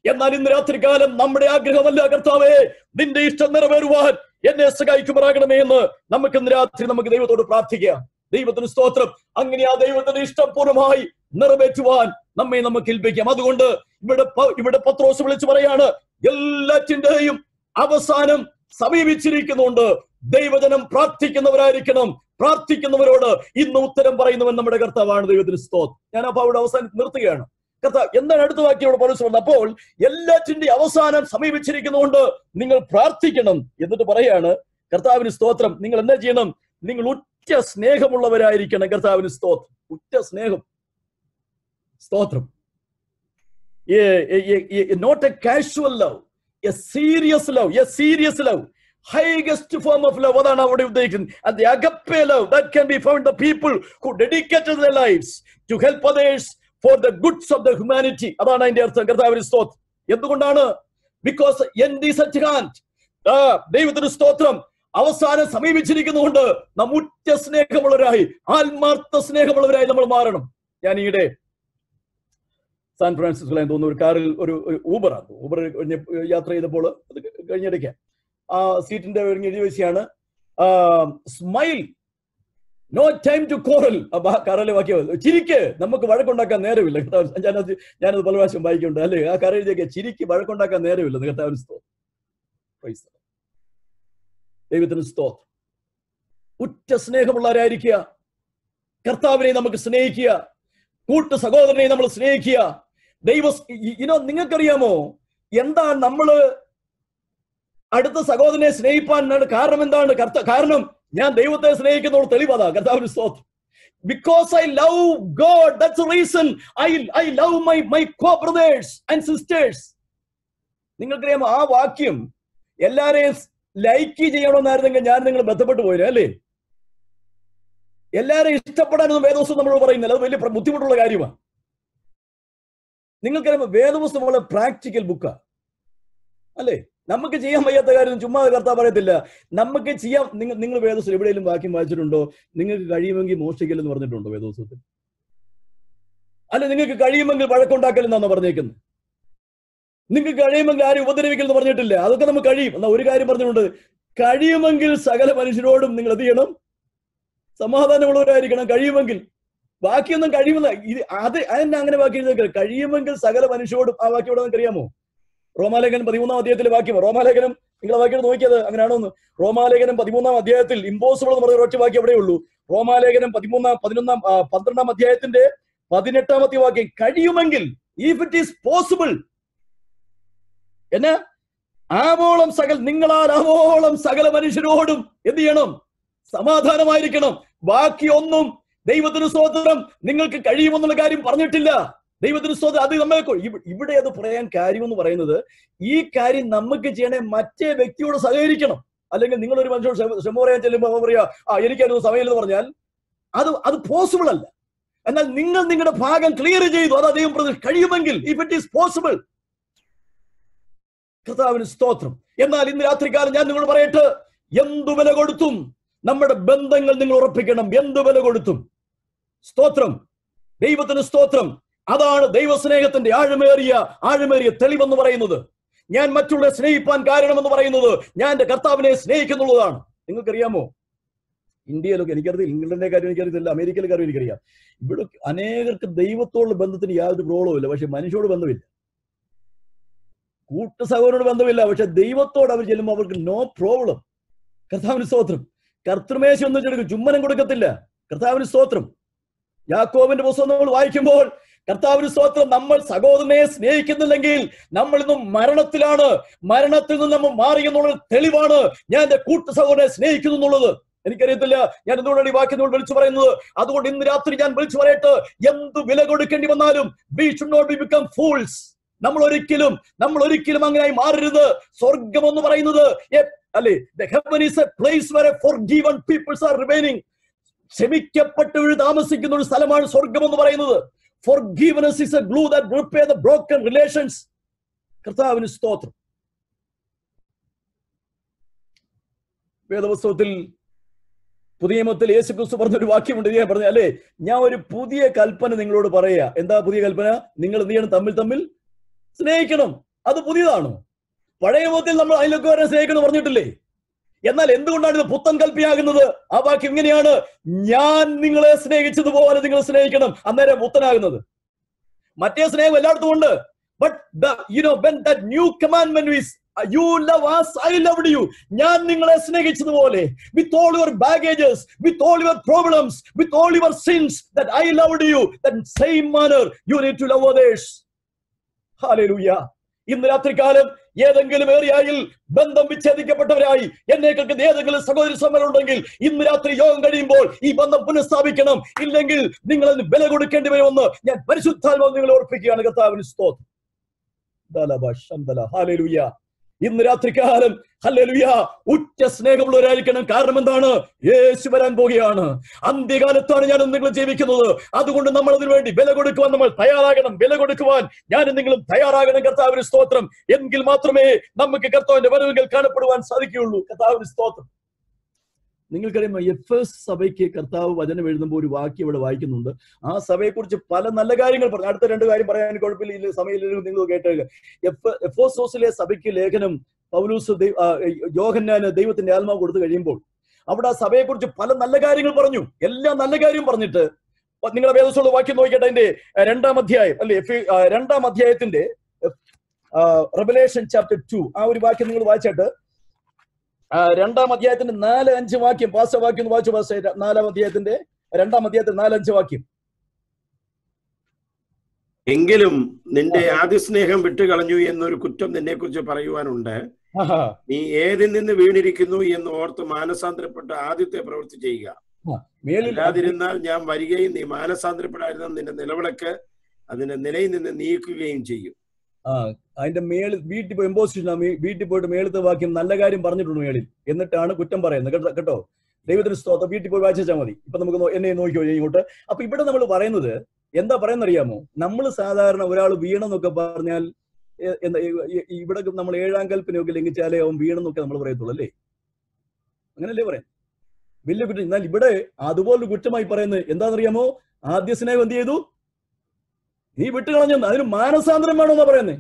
[SPEAKER 1] എന്നാൽ ഇന്ന് രാത്രികാലം നമ്മുടെ ആഗ്രഹമല്ല, കർത്താവേ നിന്റെ ഇഷ്ടം നിറവേറുവാൻ എന്നെ സഹായിക്കുമാറാകണമേ എന്ന് നമുക്ക് ഇന്ന് രാത്രി നമുക്ക് ദൈവത്തോട് പ്രാർത്ഥിക്കാം. ദൈവത്തിന് സ്തോത്രം. അങ്ങനെ ആ ദൈവത്തിന്റെ ഇഷ്ടം പൂർണ്ണമായി നിറവേറ്റുവാൻ നമ്മെ നമുക്ക് ഏൽപ്പിക്കാം. അതുകൊണ്ട് ഇവിടെ ഇവിടെ പത്രോസ് വിളിച്ചു പറയാണ്, എല്ലാറ്റിന്റെയും അവസാനം സമീപിച്ചിരിക്കുന്നുണ്ട്. ദൈവജനം പ്രാർത്ഥിക്കുന്നവരായിരിക്കണം. പ്രാർത്ഥിക്കുന്നവരോട് ഇന്ന് ഉത്തരം പറയുന്നവൻ നമ്മുടെ കർത്താവാണ്. ദൈവത്തിന് സ്തോത്രം. ഞാൻ അപ്പൊ അവിടെ അവസാനം നിർത്തുകയാണ്. കർത്താവ് എന്താണ് അടുത്ത വാക്യം പൗലോസ് പറഞ്ഞത്? അപ്പോൾ എല്ലാറ്റിന്റെ അവസാനം സമീപിച്ചിരിക്കുന്നതുകൊണ്ട് നിങ്ങൾ പ്രാർത്ഥിക്കണം. എന്നിട്ട് പറയാണ്, കർത്താവിന് സ്തോത്രം, നിങ്ങൾ എന്താ ചെയ്യണം? നിങ്ങൾ ഉറ്റ സ്നേഹമുള്ളവരായിരിക്കണം. കർത്താവിന് സ്തോത്രം. ഉറ്റ സ്നേഹം. സ്തോത്രം. Not a casual love, a serious love, a serious love, highest form of love. അതാണ് അവിടെ ഉദ്ദേശിക്കുന്നത്. And the agape love that can be found the people who dedicated their lives to help others for the goods of the humanity. അതാണ് അതിന്റെ അർത്ഥം. കർത്താവിന് സ്തോത്രം. എന്തുകൊണ്ടാണ്? Because end is at hand. ആ ദൈവത്തിന് സ്തോത്രം. അവസാനം സമീപിച്ചിരിക്കുന്നതുകൊണ്ട് നാം ഉറ്റ സ്നേഹമുള്ളവരായി, ആത്മാർത്ഥ സ്നേഹമുള്ളവരായി നമ്മൾ മാറണം. ഞാൻ ഈയിടെ സാൻ ഫ്രാൻസിസ്കോയിൽ തോന്നുന്നു ഒരു കാറിൽ ഒരു ഊബർ ആണ് ഊബർ യാത്ര ചെയ്തപ്പോൾ അത് കഴിഞ്ഞിടയ്ക്ക് ആ സീറ്റിന്റെ എഴുതി വെച്ചാണ് smile, no time to quarrel. കാറിലെ വാക്യം ചിരിക്ക്, നമുക്ക് വഴക്കുണ്ടാക്കാൻ നേരമില്ല. ഞാനത് ഞാനത് പല പ്രാവശ്യം വായിക്കുന്നുണ്ട് അല്ലേ? ആ കാർ എഴുതിയൊക്കെ ചിരിക്ക്, വഴക്കുണ്ടാക്കാൻ നേരമില്ല. കർത്താവിന് സ്തോത്രം. ദൈവത്തിന് സ്തോത്രം. ഉറ്റ സ്നേഹമുള്ളവരായിരിക്കുക. കർത്താവിനെ നമുക്ക് സ്നേഹിക്കുക. കൂട്ടു സഹോദരനെ നമ്മൾ സ്നേഹിക്കുക. ദൈവ ഇനോ നിങ്ങൾക്കറിയാമോ എന്താണ് നമ്മള് അടുത്ത സഹോദരനെ സ്നേഹിപ്പാൻ കാരണം എന്താണ്? കർത്ത കാരണം ഞാൻ ദൈവത്തെ സ്നേഹിക്കുന്നതോട് തെളിവതാ. കർത്താവിന് സ്തോത്രം. Because I love God, that's the reason I I love my my co-brothers and sisters. നിങ്ങൾക്കറിയാമോ ആ വാക്യം എല്ലാരെയും ലൈക്ക് ചെയ്യണമെന്നായിരുന്നെങ്കിൽ ഞാൻ നിങ്ങൾ ബന്ധപ്പെട്ടു പോയില്ല അല്ലേ? എല്ലാരെയും ഇഷ്ടപ്പെടാനൊന്നും വേദപുസ്തകം നമ്മൾ പറയുന്നില്ല. അത് വലിയ ബുദ്ധിമുട്ടുള്ള കാര്യമാണ്. നിങ്ങൾക്കറിയാമോ വേദപുസ്തകം വളരെ പ്രാക്ടിക്കൽ ബുക്കാ അല്ലേ? നമുക്ക് ചെയ്യാൻ വയ്യാത്ത കാര്യം ചുമ്മാ കർത്താവ് പറയത്തില്ല. നമുക്ക് ചെയ്യാം. നിങ്ങൾ നിങ്ങൾ വേദപുസ്തകം എവിടെയെങ്കിലും വാക്യം വായിച്ചിട്ടുണ്ടോ? നിങ്ങൾക്ക് കഴിയുമെങ്കിൽ മോഷ്ടിക്കലെന്ന് പറഞ്ഞിട്ടുണ്ടോ വേദപുസ്തകത്തിൽ? അല്ല, നിങ്ങൾക്ക് കഴിയുമെങ്കിൽ വഴക്കുണ്ടാക്കലെന്നാണോ പറഞ്ഞേക്കുന്നത്? നിങ്ങൾക്ക് കഴിയുമെങ്കിൽ ആരും ഉപദ്രവിക്കലെന്ന് പറഞ്ഞിട്ടില്ല. അതൊക്കെ നമുക്ക് കഴിയും. എന്നാൽ ഒരു കാര്യം പറഞ്ഞിട്ടുണ്ട്, കഴിയുമെങ്കിൽ സകല മനുഷ്യരോടും നിങ്ങൾ എന്ത് ചെയ്യണം? സമാധാനമുള്ളവരായിരിക്കണം. കഴിയുമെങ്കിൽ. ബാക്കിയൊന്നും കഴിയുമെന്ന ഇത് അത് അതെന്നെ അങ്ങനെ ബാക്കി കഴിയുമെങ്കിൽ സകല മനുഷ്യരോടും. ആ വാക്യം ഇവിടെ അറിയാമോ? റോമാലേഖനം പതിമൂന്നാം അധ്യായത്തിലെ വാക്യം. റോമാലേഖനം നിങ്ങളെ വാക്യം നോക്കിയത് അങ്ങനെയാണോ എന്ന്? റോമാലേഖനം പതിമൂന്നാം അധ്യായത്തിൽ ഇമ്പോസിബിൾ എന്ന് പറയുന്ന ഒറ്റ വാക്യം എവിടെ ഉള്ളൂ? റോമാലേഖനം പതിമൂന്നാം പതിനൊന്നാം പന്ത്രണ്ടാം അധ്യായത്തിന്റെ പതിനെട്ടാമത്തെ വാക്യം. കഴിയുമെങ്കിൽ, ഇഫ് ഇറ്റ് ഈസ് പോസിബിൾ, എന്നാ ആവോളം സകല നിങ്ങളാൽ ആവോളം സകല മനുഷ്യരോടും എന്ത് ചെയ്യണം? സമാധാനമായിരിക്കണം. ബാക്കിയൊന്നും ദൈവത്തിന് സ്തോത്രം നിങ്ങൾക്ക് കഴിയുമെന്നുള്ള കാര്യം പറഞ്ഞിട്ടില്ല. ദൈവത്തിന് സ്തോത്രം. അത് നമ്മൾ ഇവിടെ അത് പറയാൻ കാര്യമെന്ന് പറയുന്നത്, ഈ കാര്യം നമുക്ക് ചെയ്യണേ മറ്റേ വ്യക്തിയോട് സഹകരിക്കണം. അല്ലെങ്കിൽ നിങ്ങളൊരു മനുഷ്യരോട് ക്ഷമ പറയാൻ ചെല്ലുമ്പോൾ പറയാ ആ എനിക്കതിനൊന്നും സമയമില്ലെന്ന് പറഞ്ഞാൽ അത് അത് പോസിബിൾ അല്ല. എന്നാൽ നിങ്ങൾ നിങ്ങളുടെ ഭാഗം ക്ലിയർ ചെയ്തു. അത് ദൈവം പ്രതി കഴിയുമെങ്കിൽ, ഇഫ് ഇറ്റ് ഈസ് പോസിബിൾ. കർത്താവിന് സ്തോത്രം. എന്നാൽ ഇന്ന് രാത്രികാലം ഞാൻ നിങ്ങൾ പറയട്ടെ, എന്തു വില കൊടുത്തും നമ്മുടെ ബന്ധങ്ങൾ നിങ്ങൾ ഉറപ്പിക്കണം. എന്തു വില കൊടുത്തും. സ്തോത്രം. ദൈവത്തിന് സ്തോത്രം. അതാണ് ദൈവസ്നേഹത്തിന്റെ ആഴമേറിയ ആഴമേറിയ തെളിവെന്ന് പറയുന്നത്. ഞാൻ മറ്റുള്ളവരെ സ്നേഹിപ്പാൻ കാരണമെന്ന് പറയുന്നത് ഞാൻ എന്റെ കർത്താവിനെ സ്നേഹിക്കുന്നുള്ളതാണ്. നിങ്ങൾക്കറിയാമോ, ഇന്ത്യയിലൊക്കെ എനിക്കറിയില്ല, ഇംഗ്ലണ്ടിന്റെ കാര്യം എനിക്കറിയത്തില്ല, അമേരിക്കയിലെ കാര്യം എനിക്കറിയാം. ഇവിടെ അനേകർക്ക് ദൈവത്തോടുള്ള ബന്ധത്തിന് യാതൊരു പ്രോബ്ലവും ഇല്ല, പക്ഷെ മനുഷ്യരോട് ബന്ധമില്ല. കൂട്ടു സഹോദരനോട് ബന്ധമില്ല, പക്ഷെ ദൈവത്തോട് അവർ ചെല്ലുമ്പോൾ അവർക്ക് നോ പ്രോബ്ലം. കർത്താവിന് സ്തോത്രം. കർത്തൃമേശം ഒന്നും ചെടുക്കും, ചുമ്മനം കൊടുക്കത്തില്ല. കർത്താവിന് സ്തോത്രം. യാക്കോബിന്റെ പുസ്തകം നമ്മൾ വായിക്കുമ്പോൾ കർത്താവിന് സ്തോത്രം, നമ്മൾ സഹോദരനെ സ്നേഹിക്കുന്നില്ലെങ്കിൽ നമ്മൾ ഇന്നും മരണത്തിലാണ്. മരണത്തിൽ നിന്ന് നമ്മൾ മാറി എന്നുള്ള തെളിവാണ് ഞാൻ എന്റെ കൂട്ടു സഹോദരനെ സ്നേഹിക്കുന്നു എന്നുള്ളത്. എനിക്കറിയത്തില്ല ഞാൻ എന്തുകൊണ്ടാണ് ഈ വാക്യം വിളിച്ചു പറയുന്നത്. അതുകൊണ്ട് ഇന്ന് രാത്രി ഞാൻ വിളിച്ചു പറയട്ടെ, എന്ത് വില കൊടുക്കേണ്ടി വന്നാലും we should not become fools. നമ്മൾ ഒരിക്കലും നമ്മൾ ഒരിക്കലും അങ്ങനെയായി മാറരുത്. സ്വർഗം എന്ന് പറയുന്നത് അല്ലെ, the heaven is a place where forgiven peoples are remaining. ക്ഷമിക്കപ്പെട്ടവർ താമസിക്കുന്ന ഒരു സ്ഥലമാണ് സ്വർഗം എന്ന് പറയുന്നത്. Forgiveness is a glue that repair the broken relations. കർത്താവിന് സ്തോത്രം. വേദപുസ്തകത്തിൽ പുതിയ നിയമത്തിൽ യേശുക്രിസ്തു പറഞ്ഞൊരു വാക്യമുണ്ട്. ഞാൻ പറഞ്ഞ അല്ലേ, ഞാൻ ഒരു പുതിയ കൽപ്പന നിങ്ങളോട് പറയാ. എന്താ പുതിയ കൽപ്പന? നിങ്ങൾ എന്ത് ചെയ്യണം? തമ്മിൽ തമ്മിൽ സ്നേഹിക്കണം. അത് പുതിയതാണോ? പഴയ നിയമത്തിൽ നമ്മൾ അയൽക്കാരനെ സ്നേഹിക്കണം പറഞ്ഞിട്ടില്ലേ? എന്നാൽ എന്തുകൊണ്ടാണ് ഇത് പുത്തൻ കൽപ്പനയാകുന്നത്? ആ വാക്യം ഇങ്ങനെയാണ്, ഞാൻ നിങ്ങളെ സ്നേഹിച്ചതുപോലെ നിങ്ങൾ സ്നേഹിക്കണം. അന്നേരം പുത്തനാകുന്നത്. മറ്റേ സ്നേഹം എല്ലായിടത്തും ഉണ്ട്. But you know when that new commandment is you love us, I loved you. ഞാൻ നിങ്ങളെ സ്നേഹിച്ചതുപോലെ, with all your baggages, with all your problems, with all your sins, that I loved you, that same manner you need to love others. Hallelujah. ഇന്ന് രാത്രികാലം ഏതെങ്കിലും ഏരിയയിൽ ബന്ധം വിച്ഛേദിക്കപ്പെട്ടവരായി എന്നെ കേൾക്കുന്ന ഏതെങ്കിലും സഹോദരി സമ്മേളനമുണ്ടെങ്കിൽ ഇന്ന് രാത്രി യോഗം കഴിയുമ്പോൾ ഈ ബന്ധം പുനഃസ്ഥാപിക്കണം. ഇല്ലെങ്കിൽ നിങ്ങൾ അതിന് വില കൊടുക്കേണ്ടി വരുമെന്ന് ഞാൻ പരിശുദ്ധാത്മാവ് നിങ്ങളെ ഓർപ്പിക്കുകയാണ്. കർത്താവിന് സ്തോത്രം. ഹല്ലേലൂയ. ഇന്ന് രാത്രികാലം ഹല്ലേലൂയ ഉറ്റ സ്നേഹമുള്ളവരായിരിക്കണം. കാരണം എന്താണ്? യേശു വരാൻ പോകുകയാണ്. അന്ത്യകാലത്താണ് ഞാൻ നിങ്ങൾ ജീവിക്കുന്നത്. അതുകൊണ്ട് നമ്മൾ അതിനു വേണ്ടി വില കൊടുക്കുവാൻ നമ്മൾ തയ്യാറാകണം. വില കൊടുക്കുവാൻ ഞാനും നിങ്ങളും തയ്യാറാകണം. കർത്താവിന് സ്തോത്രം. എങ്കിൽ മാത്രമേ നമുക്ക് കർത്താവിന്റെ വരവുകൾ കാണപ്പെടുവാൻ സാധിക്കുകയുള്ളൂ. കർത്താവിന് സ്തോത്രം. നിങ്ങൾക്കറിയാമോ, എഫ് എസ് സഭയ്ക്ക് കർത്താവ് വചനം എഴുതുമ്പോൾ ഒരു വാക്യം ഇവിടെ വായിക്കുന്നുണ്ട്. ആ സഭയെക്കുറിച്ച് പല നല്ല കാര്യങ്ങൾ പറഞ്ഞു. അടുത്ത രണ്ട് കാര്യം പറയാൻ കുഴപ്പമില്ല, സമയമില്ല, നിങ്ങൾ കേട്ടേക്കുക. എഫ് എഫോസോസിലെ സഭയ്ക്ക് ലേഖനം പൗലൂസ് യോഹന്നാന് ദൈവത്തിന്റെ ആത്മാവ് കൊടുത്തു കഴിയുമ്പോൾ അവിടെ ആ സഭയെക്കുറിച്ച് പല നല്ല കാര്യങ്ങൾ പറഞ്ഞു. എല്ലാ നല്ല കാര്യം പറഞ്ഞിട്ട് നിങ്ങളുടെ വേദസ്വള്ള വാക്യം നോക്കിയിട്ട് അതിന്റെ രണ്ടാം അധ്യായം അല്ലെ രണ്ടാം അധ്യായത്തിന്റെ റെവലേഷൻ ചാപ്റ്റർ ടു ആ ഒരു വാക്യം നിങ്ങൾ വായിച്ചിട്ട് രണ്ടാം അധ്യായത്തിന്റെ നാല് അഞ്ച് വാക്യം പാസ വാക്യം വായിച്ചു. പാസ നാലാം അധ്യായത്തിന്റെ രണ്ടാം അധ്യായത്തിന്റെ നാലഞ്ച് വാക്യം.
[SPEAKER 2] എങ്കിലും നിന്റെ ആദ്യ സ്നേഹം വിട്ടുകളഞ്ഞു എന്നൊരു കുറ്റം നിന്നെ കുറിച്ച് പറയുവാനുണ്ട്. നീ ഏതിൽ നിന്ന് വീണിരിക്കുന്നു എന്ന് ഓർത്ത് മാനസാന്തരപ്പെട്ട ആദ്യത്തെ പ്രവൃത്തി ചെയ്യുക. അല്ലാതിരുന്നാൽ ഞാൻ വരികയും നീ മാനസാന്തരപ്പെടാതിരുന്ന നിന്റെ നിലവിളക്ക് അതിന്റെ നിലയിൽ നിന്ന് നീക്കുകയും ചെയ്യും.
[SPEAKER 1] ആ അതിന്റെ മേളിൽ വീട്ടിൽ പോയി എംബോസിഷൻ വീട്ടിൽ പോയിട്ട് മേളത്തെ വാക്യം നല്ല കാര്യം പറഞ്ഞിട്ടുണ്ട് മേളിൽ, എന്നിട്ടാണ് കുറ്റം പറയുന്നത്. കേട്ടോ കേട്ടോ ദൈവത്തിന് സ്തോത്രം. വീട്ടിൽ പോയി വായിച്ചാൽ മതി. ഇപ്പൊ നമുക്ക് എന്നെ നോക്കിയോ ഇങ്ങോട്ട്. അപ്പൊ ഇവിടെ നമ്മൾ പറയുന്നത് എന്താ പറയുന്നറിയാമോ? നമ്മൾ സാധാരണ ഒരാൾ വീണെന്നൊക്കെ പറഞ്ഞാൽ എന്താ ഇവിടെ നമ്മൾ ഏഴാം കൽപ്പനയൊക്കെ ലംഘിച്ചാലേ അവൻ വീണെന്നൊക്കെ നമ്മൾ പറയത്തുള്ളൂ അല്ലേ? അങ്ങനല്ലേ പറയാം, വലിയ കുറ്റം. എന്നാൽ ഇവിടെ അതുപോലെ കുറ്റമായി പറയുന്നത് എന്താണെന്നറിയാമോ? ആദ്യ സ്നേഹം എന്ത് ചെയ്തു? നീ വിട്ടുകളഞ്ഞെന്ന്. അതിന് മാനസാന്തരം വേണമെന്നാ പറയുന്നേ.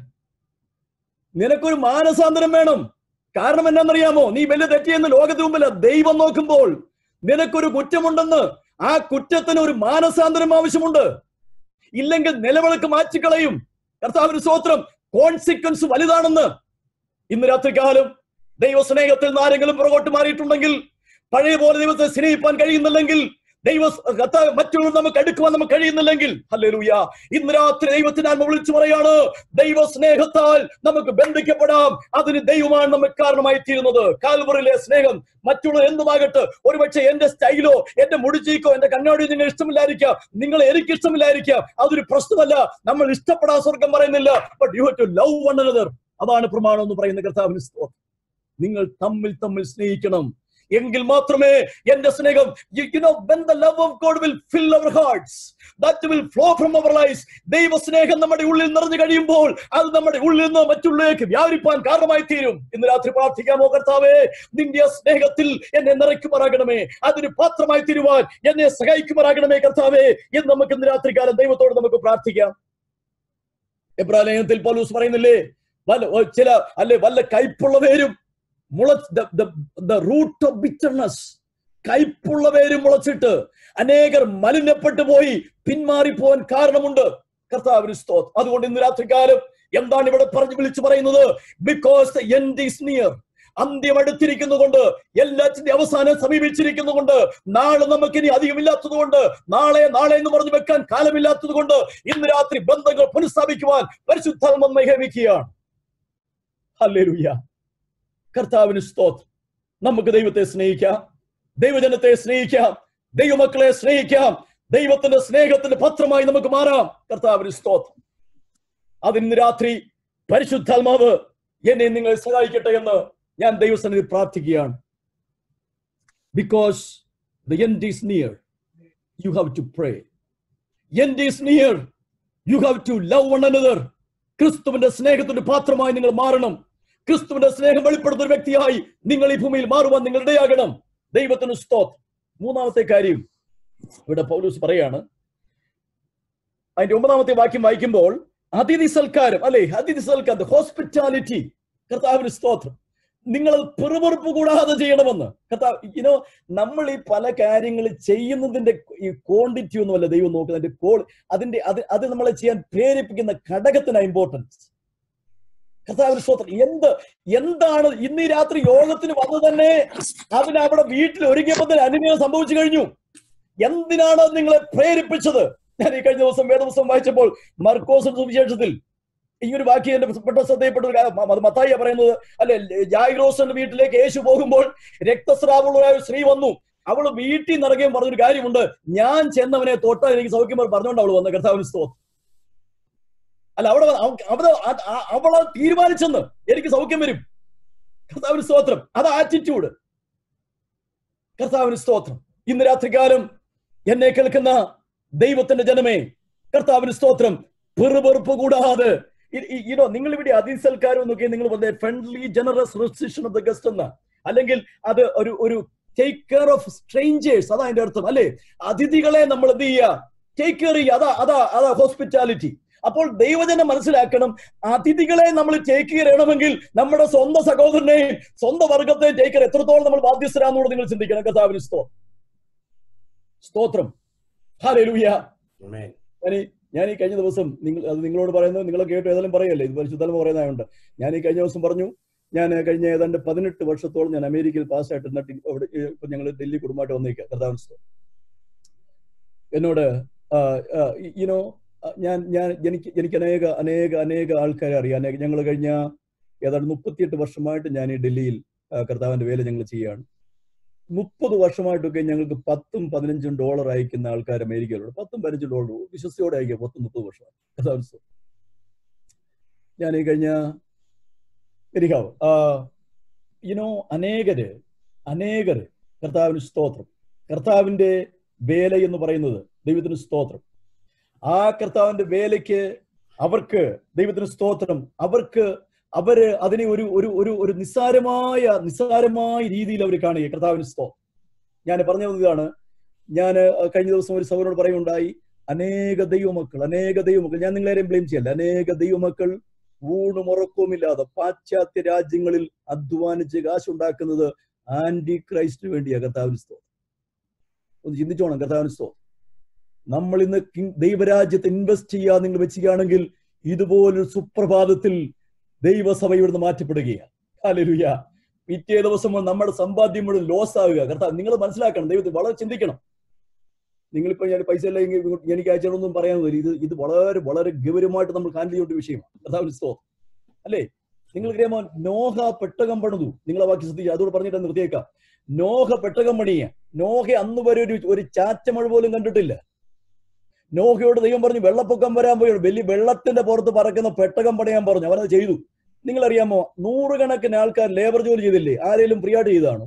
[SPEAKER 1] നിനക്കൊരു മാനസാന്തരം വേണം. കാരണം എന്നാന്നറിയാമോ? നീ വലിയ തെറ്റിയെന്ന് ലോകത്തിന് മുമ്പില്ല ദൈവം നോക്കുമ്പോൾ നിനക്കൊരു കുറ്റമുണ്ടെന്ന്. ആ കുറ്റത്തിന് ഒരു മാനസാന്തരം ആവശ്യമുണ്ട്. ഇല്ലെങ്കിൽ നിലവിളക്ക് മാറ്റിക്കളയും. കർത്താവിന് സ്തോത്രം. കോൺസിക്വൻസ് വലുതാണെന്ന്. ഇന്ന് രാത്രികാലം ദൈവസ്നേഹത്തിൽ നിന്ന് ആരെങ്കിലും പുറകോട്ട് മാറിയിട്ടുണ്ടെങ്കിൽ, പഴയ പോലെ ദൈവത്തെ സ്നേഹിപ്പാൻ കഴിയുന്നില്ലെങ്കിൽ, ദൈവ മറ്റുള്ളവർ നമുക്ക് അടുക്കുവാൻ നമുക്ക് കഴിയുന്നില്ലെങ്കിൽ, ഹല്ലേലൂയ, ഇന്ന് രാത്രി ദൈവത്തിന് ആത്മ വിളിച്ചു പറയാണ്, ദൈവ സ്നേഹത്താൽ നമുക്ക് ബന്ധിക്കപ്പെടാം. അതിന് ദൈവമാണ് നമുക്ക് കാരണമായി തീരുന്നത്. കാൽവറിയിലെ സ്നേഹം മറ്റുള്ള എന്തുമാകട്ടെ. ഒരുപക്ഷെ എന്റെ സ്റ്റൈലോ എന്റെ മുടിച്ചീക്കോ എന്റെ കണ്ണാടിയോ നിങ്ങൾ ഇഷ്ടമില്ലായിരിക്കാം, നിങ്ങൾ എനിക്ക് ഇഷ്ടമില്ലായിരിക്കാം. അതൊരു പ്രശ്നമല്ല. നമ്മൾ ഇഷ്ടപ്പെടാൻ സ്വർഗം പറയുന്നില്ല. But you have to love one another. അതാണ് പ്രമാണം എന്ന് പറയുന്ന കർത്താവിന് സ്തോത്രം. നിങ്ങൾ തമ്മിൽ തമ്മിൽ സ്നേഹിക്കണം. എങ്കിൽ മാത്രമേ എന്റെ സ്നേഹം, you know, when the love of God will fill our hearts, that will flow from our lives. ദൈവ സ്നേഹം നമ്മുടെ ഉള്ളിൽ നിറഞ്ഞു കഴിയുമ്പോൾ അത് നമ്മുടെ ഉള്ളിൽ നിന്ന് മറ്റുള്ളവർക്ക് വ്യാപരിപ്പാൻ കാരണമായി തീരും. ഇന്ന് രാത്രി പ്രാർത്ഥിക്കാമോ? കർത്താവേ, നിന്റെ സ്നേഹത്തിൽ എന്നെ നിറയ്ക്കുമാറാകണമേ. അതിന് പാത്രമായി തീരുവാൻ എന്നെ സഹായിക്കുമാറാകണമേ കർത്താവേ എന്ന് നമുക്ക് ഇന്ന് രാത്രികാലം ദൈവത്തോട് നമുക്ക് പ്രാർത്ഥിക്കാം. എബ്രായ ലേഖനത്തിൽ പൗലോസ് പറയുന്നില്ലേ, വല്ല ചില അല്ലെ വല്ല കയ്പുള്ള വേരും മുള the root of bitterness, കയ്പുള്ള വേരും മുളച്ചിട്ട് അനേകർ മലിനപ്പെട്ടു പോയി പിന്മാറിപ്പോവാൻ കാരണമുണ്ട്. കർത്താവിന് സ്തോത്രം. അതുകൊണ്ട് ഇന്ന് രാത്രികാലം എന്താണ് ഇവിടെ പറഞ്ഞു വിളിച്ചു പറയുന്നത്? Because the end is near. അന്ത്യം അടുത്തിരിക്കുന്നതുകൊണ്ട്, എല്ലാറ്റിന്റെ അവസാനം സമീപിച്ചിരിക്കുന്നതുകൊണ്ട്, നാളെ നമുക്കിനി അധികമില്ലാത്തത് കൊണ്ട്, നാളെ നാളെ എന്ന് പറഞ്ഞു വെക്കാൻ കാലമില്ലാത്തത് കൊണ്ട് ഇന്ന് രാത്രി ബന്ധങ്ങൾ പുനഃസ്ഥാപിക്കുവാൻ പരിശുദ്ധാത്മാവ് നിയമിക്കുകയാണ്. ഹല്ലേലൂയ. കർത്താവിന് സ്തോത്രം. നമുക്ക് ദൈവത്തെ സ്നേഹിക്കാം, ദൈവജനത്തെ സ്നേഹിക്കാം, ദൈവമക്കളെ സ്നേഹിക്കാം. ദൈവത്തിന്റെ സ്നേഹത്തിന്റെ പത്രമായി നമുക്ക് മാറാം. കർത്താവിന് സ്തോത്രം. അതിന് രാത്രി പരിശുദ്ധാത്മാവ് എന്നെ നിങ്ങളെ സഹായിക്കട്ടെ എന്ന് ഞാൻ ദൈവസന്നിധി പ്രാർത്ഥിക്കുകയാണ്. Because the end is near, you have to pray. End is near, you have to love one another. ക്രിസ്തുവിന്റെ സ്നേഹത്തിന്റെ പാത്രമായി നിങ്ങൾ മാറണം. ക്രിസ്തുവിന്റെ സ്നേഹം വെളിപ്പെടുത്തുന്ന ഒരു വ്യക്തിയായി നിങ്ങൾ ഈ ഭൂമിയിൽ മാറുവാൻ നിങ്ങൾ ഇടയാകണം. ദൈവത്തിന് സ്തോത്രം. മൂന്നാമത്തെ കാര്യം ഇവിടെ പൗലോസ് പറയാണ്. അതിന്റെ ഒമ്പതാമത്തെ വാക്യം വായിക്കുമ്പോൾ അതിഥി സൽക്കാരം അല്ലെ, അതിഥി സൽക്കാരം, ഹോസ്പിറ്റാലിറ്റി. കർത്താവിന് സ്തോത്രം. നിങ്ങൾ പിറുപിറുപ്പ് കൂടാതെ ചെയ്യണമെന്ന് കർത്താവ്. ഇനോ നമ്മൾ ഈ പല കാര്യങ്ങൾ ചെയ്യുന്നതിന്റെ ഈ ക്വാണ്ടിറ്റി ഒന്നുമല്ല ദൈവം നോക്കുന്നതിന്റെ കോൾ, അതിന്റെ അത് അത് നമ്മളെ ചെയ്യാൻ പ്രേരിപ്പിക്കുന്ന ഘടകത്തിന് ഇമ്പോർട്ടൻസ്. കർത്താവിന് സ്തോത്രം. എന്ത് എന്താണ് ഇന്ന് ഈ രാത്രി യോഗത്തിന് വന്നു തന്നെ അതിന് അവിടെ വീട്ടിൽ ഒരുങ്ങിയപ്പോൾ തന്നെ അനുഗ്രഹം സംഭവിച്ചു കഴിഞ്ഞു. എന്തിനാണ് നിങ്ങളെ പ്രേരിപ്പിച്ചത്? ഞാൻ ഈ കഴിഞ്ഞ ദിവസം വേദപുസ്തകം വായിച്ചപ്പോൾ മർക്കോസിന്റെ സുവിശേഷത്തിൽ ഈ ഒരു വാക്യം എന്റെ പെട്ട ശ്രദ്ധയിൽപ്പെട്ട ഒരു കാര്യം, മത്തായി പറയുന്നത് അല്ലെ, ജായിറോസിന്റെ വീട്ടിലേക്ക് യേശു പോകുമ്പോൾ രക്തസ്രാവമുള്ള ഒരു സ്ത്രീ വന്നു. അവള് വീട്ടിൽ നിറങ്ങുകയും പറഞ്ഞൊരു കാര്യമുണ്ട്, ഞാൻ ചെന്നവനെ തൊട്ടാൽ എനിക്ക് സൗഖ്യം പറഞ്ഞുകൊണ്ട് അവള് വന്ന. കർത്താവിന് സ്തോത്രം. അല്ല, അവിടെ അവിടെ അവളെ തീരുമാനിച്ചെന്ന് എനിക്ക് സൗഖ്യം വരും. കർത്താവിന് സ്തോത്രം. അത് ആറ്റിറ്റ്യൂഡ്. കർത്താവിന് സ്തോത്രം. ഇന്ന് രാത്രികാലം എന്നെ കേൾക്കുന്ന ദൈവത്തിന്റെ ജനമേ, കർത്താവിന് സ്തോത്രം. പെറുപെറുപ്പ് കൂടാതെ യുനോ നിങ്ങൾ ഇവിടെ അതിഥിസൽക്കാരം നോക്കി നിങ്ങൾ പറഞ്ഞ friendly generous reception of the guest എന്ന, അല്ലെങ്കിൽ അത് ഒരു ഒരു ടേക്ക് കെയർ ഓഫ് സ്ട്രേഞ്ചേഴ്സ്, അതാ അതിന്റെ അർത്ഥം അല്ലെ. അതിഥികളെ നമ്മൾ എന്ത് ചെയ്യുക? ടേക്ക് കെയർ ചെയ്യുക. അതാ അതാ അതാ ഹോസ്പിറ്റാലിറ്റി. അപ്പോൾ ദൈവജനം മനസ്സിലാക്കണം, അതിഥികളെ നമ്മൾ ടേക്ക് കെയർ ചെയ്യണമെങ്കിൽ നമ്മുടെ സ്വന്തം സഹോദരനെയും സ്വന്തം വർഗത്തെയും ടേക്ക് കെയർ എത്രത്തോളം നമ്മൾ ബാധ്യസ്ഥരാണെന്നോട് നിങ്ങൾ ചിന്തിക്കണം. കർത്താവിന് സ്തോത്രം. സ്തോത്രം. ഹല്ലേലൂയ. ഞാൻ ഞാൻ ഈ കഴിഞ്ഞ ദിവസം നിങ്ങൾ അത് നിങ്ങളോട് പറയുന്നത് നിങ്ങൾ കേട്ടു ഏതായാലും പറയല്ലേ, ഇത് പരിശുദ്ധാത്മ പറയുന്നതുകൊണ്ട്. ഞാൻ ഈ കഴിഞ്ഞ ദിവസം പറഞ്ഞു, ഞാൻ കഴിഞ്ഞ ഏതാണ്ട് പതിനെട്ട് വർഷത്തോളം ഞാൻ അമേരിക്കയിൽ പാസ്സായിട്ട് എന്നിട്ട് അവിടെ ഇപ്പൊ ഞങ്ങൾ ഡൽഹി കുടുംബമായിട്ട് വന്നേക്കുക. കർത്താവിന് സ്തോത്രം. എന്നോട് യുനോ ഞാൻ ഞാൻ എനിക്ക് എനിക്ക് അനേക അനേക അനേക ആൾക്കാരെ അറിയാം. ഞങ്ങൾ കഴിഞ്ഞ ഏതാണ്ട് മുപ്പത്തിയെട്ട് വർഷമായിട്ട് ഞാൻ ഈ ഡൽഹിയിൽ കർത്താവിന്റെ വേല ഞങ്ങൾ ചെയ്യുകയാണ്. മുപ്പത് വർഷമായിട്ടൊക്കെ ഞങ്ങൾക്ക് പത്തും പതിനഞ്ചും ഡോളർ അയക്കുന്ന ആൾക്കാർ അമേരിക്കയിലുണ്ട്. പത്തും പതിനഞ്ചും ഡോളർ വിശ്വസിയോടെ അയക്കുക. പത്തും മുപ്പത് വർഷമായി. കർത്താവിന് ഞാൻ ഈ കഴിഞ്ഞ എരിഹാവ് യുനോ അനേകര് അനേകര് കർത്താവിന് സ്തോത്രം. കർത്താവിന്റെ വേല എന്ന് പറയുന്നത് ദൈവത്തിന് സ്തോത്രം. ആ കർത്താവിന്റെ വേലയ്ക്ക് അവർക്ക് ദൈവത്തിന് സ്തോത്രം. അവർക്ക് അവര് അതിനെ ഒരു ഒരു ഒരു ഒരു നിസ്സാരമായ നിസ്സാരമായ രീതിയിൽ അവർ കാണുക. കർത്താവിന് സ്തോത്രം. ഞാൻ പറഞ്ഞു ഇതാണ്, ഞാൻ കഴിഞ്ഞ ദിവസം ഒരു സഹോദരനോട് പറയുകയുണ്ടായി, അനേക ദൈവമക്കൾ അനേക ദൈവമക്കൾ ഞാൻ നിങ്ങളെയും ബ്ലെയിം ചെയ്യല്ല, അനേക ദൈവമക്കൾ ഊണും ഉറക്കവുമില്ലാതെ പാശ്ചാത്യ രാജ്യങ്ങളിൽ അധ്വാനിച്ച് കാശുണ്ടാക്കുന്നത് ആന്റി ക്രൈസ്റ്റിന് വേണ്ടിയാ. കർത്താവിന് സ്തോത്രം. ഒന്ന് ചിന്തിച്ചോണം. കർത്താവിന് സ്തോത്രം. നമ്മൾ ഇന്ന് ദൈവരാജ്യത്ത് ഇൻവെസ്റ്റ് ചെയ്യാൻ നിങ്ങൾ വെച്ചുകയാണെങ്കിൽ ഇതുപോലൊരു സുപ്രഭാതത്തിൽ ദൈവസഭ ഇവിടുന്ന് മാറ്റപ്പെടുകയാണ്. ഹല്ലേലൂയ. പിറ്റേ ദിവസം നമ്മുടെ സമ്പാദ്യം മുഴുവൻ ലോസ് ആവുക. കർത്താവ് നിങ്ങൾ മനസ്സിലാക്കണം. ദൈവത്തിൽ വളരെ ചിന്തിക്കണം. നിങ്ങളിപ്പോ ഞാൻ പൈസ എല്ലാം എനിക്ക് അയച്ചതൊന്നും പറയാൻ പോലും ഇത് ഇത് വളരെ വളരെ ഗൗരവമായിട്ട് നമ്മൾ ഹാൻഡിൽ ചെയ്യേണ്ട വിഷയമാണ്. കർത്താവിന് സ്തോത്രം. അല്ലേ, നിങ്ങൾക്കറിയാമോ നോഹ പെട്ടകം പണിതു. നിങ്ങളെ വാക്യം ശ്രദ്ധിക്കുക. അതോട് പറഞ്ഞിട്ട് നിർത്തിയേക്കാം. നോഹ പെട്ടകം പണിയ. നോഹ അന്ന് വരെ ഒരു ഒരു ചാറ്റമഴ പോലും കണ്ടിട്ടില്ല. നോഹയോട് ദൈവം പറഞ്ഞു വെള്ളപ്പൊക്കം വരാൻ പോയി വലിയ വെള്ളത്തിന്റെ പുറത്ത് പറക്കുന്ന പെട്ടകം പണിയാൻ പറഞ്ഞു. അവനത് ചെയ്തു. നിങ്ങളറിയാമോ നൂറുകണക്കിന് ആൾക്കാർ ലേബർ ജോലി ചെയ്തില്ലേ? ആരെങ്കിലും ഫ്രീ ആയിട്ട് ചെയ്തതാണോ?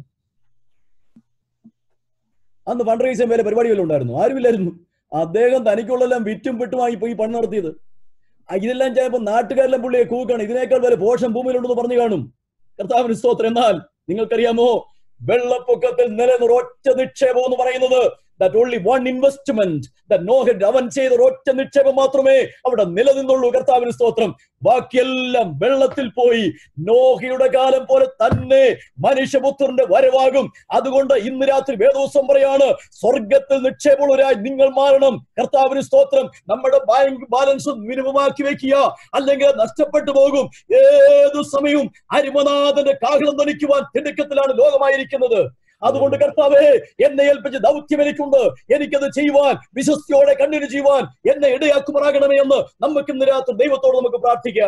[SPEAKER 1] അന്ന് ഫണ്ട് റൈസിംഗ് വരെ പരിപാടി വല്ലതും ഉണ്ടായിരുന്നു? ആരുമില്ലായിരുന്നു. അദ്ദേഹം തനിക്കുള്ളെല്ലാം വിറ്റും വിട്ടുമായി പോയി പണി നടത്തിയത്. ഇതെല്ലാം ചിലപ്പോൾ നാട്ടുകാരെല്ലാം പുള്ളിയെ കൂക്കാണ്, ഇതിനേക്കാൾ വരെ പോഷം ഭൂമിയിലുണ്ടെന്ന് പറഞ്ഞു കാണും. കർത്താവിന് സ്തോത്രം. എന്നാൽ നിങ്ങൾക്കറിയാമോ വെള്ളപ്പൊക്കത്തിൽ നിലനിറൊറ്റ നിക്ഷേപം എന്ന് പറയുന്നത് that only one investment that Noah had അവൻ ചെയ്ത ഒരൊറ്റ നിക്ഷേപം മാത്രമേ അവിടെ നിലനിന്നുള്ളൂ. കർത്താവിന് സ്തോത്രം. ബാക്കിയെല്ലാം വെള്ളത്തിൽ പോയി. നോഹയുടെ കാലം പോലെ തന്നെ മനുഷ്യപുത്രന്റെ വരവാകും. അതുകൊണ്ട് ഇന്ന് രാത്രി വേദോസം പറയാണ്, സ്വർഗത്തിൽ നിക്ഷേപമുള്ളവരായി നിങ്ങൾ മാറണം. കർത്താവിന് സ്തോത്രം. നമ്മുടെ ബാങ്ക് ബാലൻസ് മിനിമമാക്കി വെക്കുക, അല്ലെങ്കിൽ നഷ്ടപ്പെട്ടു പോകും. ഏതു സമയവും അരിമനാഥന്റെ കാഹളം ധനിക്കുവാൻ തിടുക്കത്തിലാണ് ലോകമായിരിക്കുന്നത്. അതുകൊണ്ട് കർത്താവേ, എന്നെ ഏൽപ്പിച്ച ദൗത്യം എനിക്കുണ്ട്. എനിക്കത് ചെയ്യുവാൻ വിശ്വസ്തയോടെ കണ്ടിന്യൂ ചെയ്യുവാൻ എന്നെ ഇടയാക്കുമാറാകണമേ എന്ന് നമുക്ക് ഇന്ന് രാത്രി ദൈവത്തോട് നമുക്ക് പ്രാർത്ഥിക്കാം.